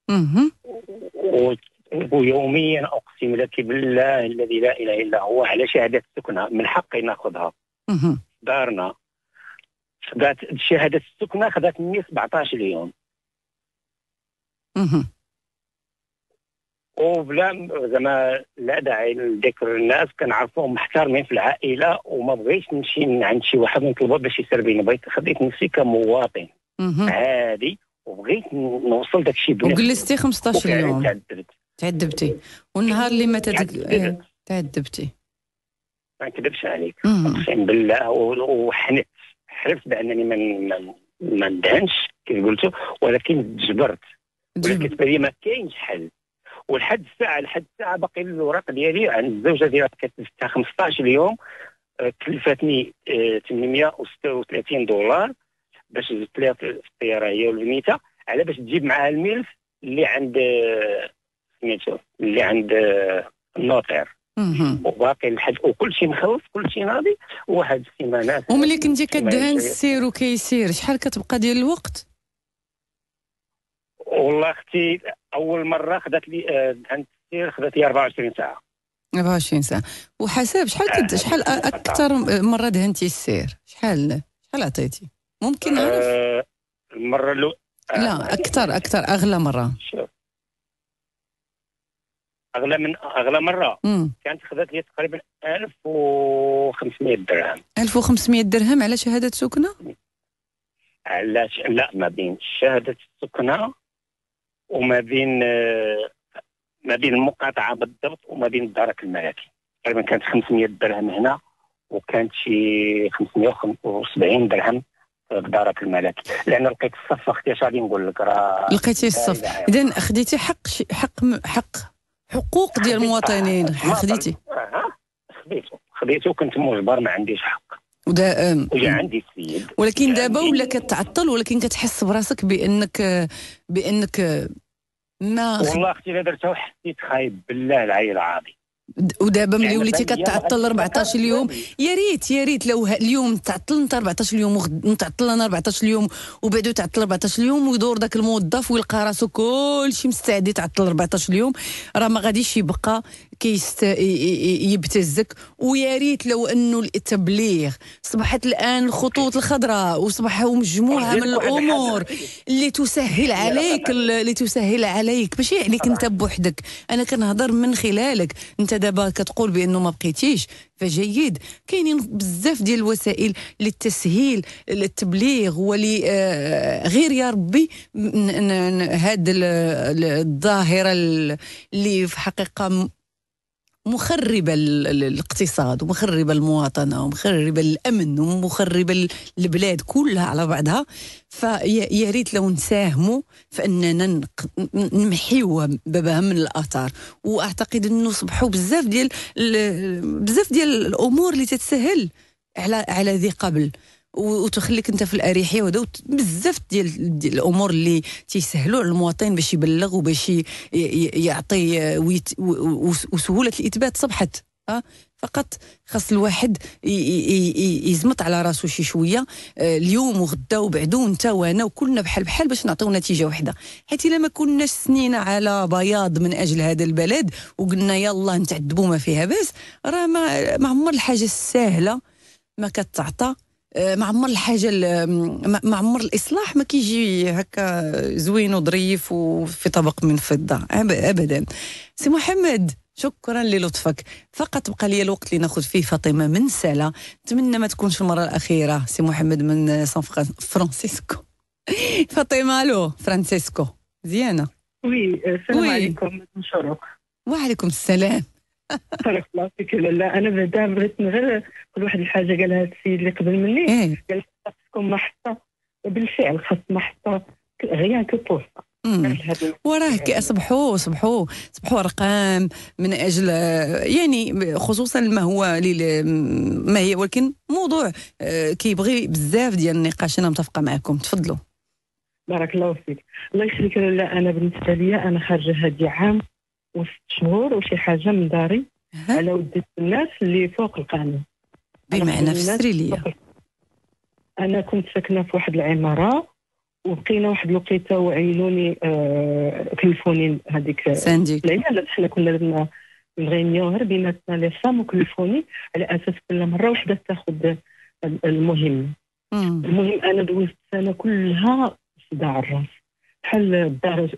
ويوميا اقسم لك بالله الذي لا اله الا هو على شهاده السكنه من حقي ناخذها. دارنا خدات شهاده السكنه خدات مني 17 يوم. وبلا زعما لا داعي لذكر الناس كنعرفوهم محترمين في العائله، وما بغيتش نمشي عند شي واحد نطلبه باش يسربيني. بغيت خديت نفسي كمواطن عادي وبغيت نوصل داكشي بنفسي. وجلستي 15 يوم تعذبتي، والنهار اللي ما تعذبتي ما نكذبش عليك اقسم بالله. حلفت بانني ما ندهنش كيف قلتوا، ولكن تجبرت. ولكن بالي ما كاينش حل. ولحد الساعه باقي الوراق ديالي عند الزوجه ديالها كتلفتها 15 يوم. كلفتني $836 باش جبت لها في الطياره هي والبنيته، على باش تجيب معها الملف اللي عند سميتو اللي عند النوتير. وباقي الحد وكل شيء مخلص كل شيء ناضي. واحد السيمانات وملي كنتي كدهن السير وكيسير شحال كتبقى ديال الوقت؟ والله اختي اول مره خدات لي دهنت السير خدات لي 24 ساعه. 24 ساعه. وحساب شحال اكثر مره دهنتي السير؟ شحال عطيتي؟ ممكن نعرف؟ المره لا اكثر اغلى مره. اغلى مره كانت خدات لي تقريبا 1500 درهم. 1500 درهم على شهاده سكنه؟ علاش لا، ما بين شهاده السكنه وما بين المقاطعه بالضبط وما بين الدرك الملكي. تقريبا كانت 500 درهم هنا، وكانت شي 570 درهم بدارك الملكي. لان لقيت الصف اختي اش غادي نقول لك، راه لقيتي الصف. اذا خديتي حقوق ديال المواطنين. خديتي؟ خديته كنت مجبر، ما عنديش حق. وجا عندي السيد. ولكن دابا ولا كتعطل، ولكن كتحس براسك بانك ما والله اختي لا درتها حسيت خايب بالله العلي العظيم. ودابا ملي وليتي كتعطل 14 يوم، يا ريت لو اليوم تعطل انت 14 يوم ونتعطل انا 14 يوم وبعدو تعطل 14 يوم ويدور داك الموظف ويلقى راسو كلشي مستعد يتعطل 14 يوم، راه ما غاديش يبقى يبتزك. ويا ريت لو انه التبليغ صبحت الان الخطوط الخضراء وصبحوا مجموعه من الامور اللي تسهل عليك ماشي عليك انت بوحدك. انا كنهضر من خلالك انت دابا كتقول بانه ما بقيتيش، فجيد. كاينين بزاف ديال الوسائل للتسهيل التبليغ غير يا ربي هاد الظاهره اللي في حقيقه مخربة الاقتصاد ومخربة المواطنة ومخربة الأمن ومخربة البلاد كلها على بعضها. فيا ريت لو نساهموا فإننا نمحيوها بابها من الآثار. وأعتقد أنه صبحوا بزاف ديال الأمور اللي تتسهل على ذي قبل وتخليك انت في الاريحيه، وهذا بزاف ديال الامور اللي تيسهلوا على المواطن باش يبلغ وباش يعطي وسهوله الاثبات صبحت. فقط خاص الواحد يزمط على راسو شي شويه اليوم وغدا وبعدو انت وانا وكلنا بحال باش نعطيو نتيجه واحده. حيت الا ما كناش سنينا على بياض من اجل هذا البلد وقلنا يلا نتعذبوا ما فيها باس، راه ما عمر الحاجه السهله ما كتعطى، ما عمر الحاجه ما عمر الاصلاح ما كيجي هكا زوين وظريف وفي طبق من فضه ابدا. سي محمد شكرا للطفك. فقط بقى لي الوقت اللي ناخذ فيه فاطمه من سلا، نتمنى ما تكونش المره الاخيره. سي محمد من سان فرانسيسكو. فاطمه الو فرانسيسكو مزيانه؟ وي السلام عليكم. شروق. وعليكم السلام. بارك الله فيك. لا انا بعدا بغيت غير كل واحد الحاجه قالها السيد اللي قبل مني. قال خاصكم محطه، بالفعل خاص محطه غيان كو بوسطه. وراه صبحوا ارقام من اجل يعني خصوصا ما هو ما هي، ولكن موضوع كيبغي بزاف ديال النقاش. انا متفقه معكم، تفضلوا. بارك الله فيك. الله يخليك. لا انا بالنسبه لي انا خارجه هذه عام و6 شهور وشي حاجه من داري على ود الناس اللي فوق القانون. بمعنى فسري ليا. انا كنت ساكنه في واحد العماره وبقينا واحد الوقيته وعينوني كلفوني هذيك العياله. حنا كنا درنا الغينيون غير بيناتنا لي فام وكلفوني على اساس كل مره وحده تاخذ المهم. المهم انا دوزت سنه كلها صداع الراس بحال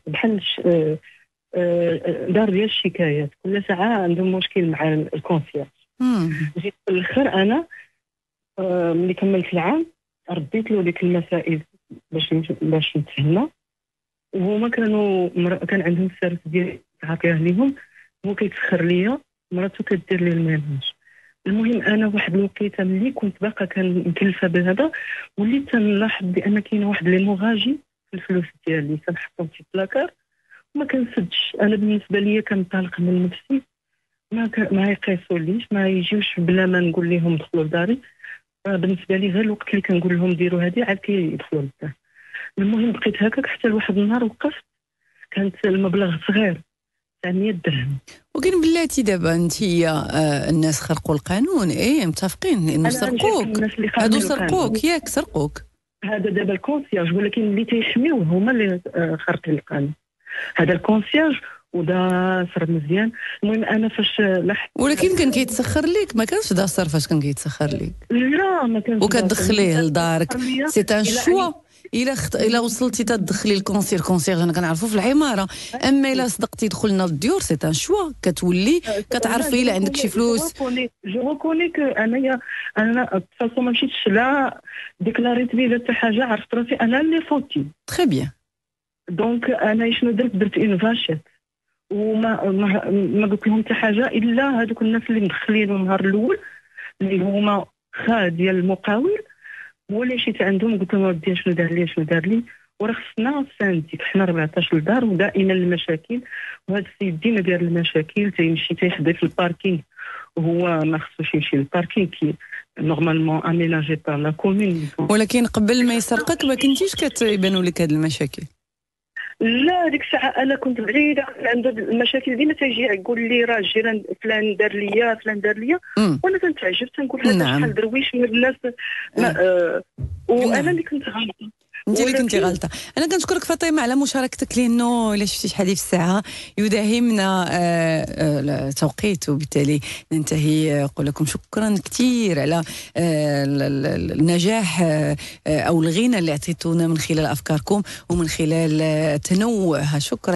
دار ديال الشكايات، كل ساعه عندهم مشكل مع الكونسيرج. جيت في الاخر انا ملي كملت العام رديت له ديك المسائل باش نتهنى، وهما كان عندهم السيرفيس ديال تعاطيه ليهم، هو كيتسخر ليا مراتو كدير لي المنهج. المهم انا واحد الوقيته ملي كنت باقا كان مكلفه بهذا وليت تنلاحظ بان كاينه واحد ليموغاجي في الفلوس ديالي تنحطهم في بلاكار ما كنسدش. انا بالنسبه ليا كنطالق من نفسي، ما يقيسوليش، ما يجيوش بلا ما نقول لهم دخلوا لداري. بالنسبه لي غير الوقت اللي كنقول لهم ديروا هذه عاد كيدخلوا للدار. المهم بقيت هكاك حتى لواحد النهار وقفت، كانت المبلغ صغير 900 درهم. وكاين بلاتي دابا انت الناس خرقوا القانون. متفقين انه سرقوك، هادو سرقوك ياك سرقوك. هذا دابا الكونسيرج، ولكن اللي تيحميوه هما اللي خارقين القانون. هذا الكونسيرج ودا صرف مزيان. المهم انا فاش لاحظت ولكن كان كيتسخر ليك، ما كانش دا صرف فاش كان كيتسخر ليك. لا ما كانش وكتدخليه لدارك. سي ان شوا. الا وصلتي تدخلي الكونسيرج انا كنعرفو في العماره، اما الا صدقتي دخلنا للديور سي ان شوا. كتولي كتعرفي الا عندك شي فلوس. جو ريكوني كو انا فاصو ما مشيتش لا ديكلاريت بيه حتى حاجه، عرفت راسي انا اللي فوتي. تري بيان. دونك انا شنو درت اون فاشيت وما قلت لهم حتى حاجه الا هذوك الناس اللي مدخلين النهار الاول اللي هما خا ديال المقاول. هو اللي مشيت عندهم قلت لهم ودي شنو دار لي وراه خصنا سانديك، حنا 14 دار ودائما المشاكل، وهذا السيد ديما داير المشاكل، تيمشي تيحضي في الباركينغ وهو ما خصوش يمشي للباركينغ كي نورمالمون اميناجي بار لا كومين. ولكن قبل ما يسرقك ما كنتيش كتبانوا لك هاد المشاكل؟ لا ديك الساعه انا كنت بعيده عند المشاكل ديما تيجي يقول لي راه الجيران فلان دار ليا وانا كنتعجب تنقول هذا شحال درويش من الناس. وانا اللي كنت غلطه. انت اللي كنتي غلطه. انا كنشكرك فاطمه على مشاركتك، لانه الا شفتي شحال في الساعه يداهمنا التوقيت، وبالتالي ننتهي. نقول لكم شكرا كثير على النجاح او الغنى اللي اعطيتونا من خلال افكاركم ومن خلال تنوعها. شكرا.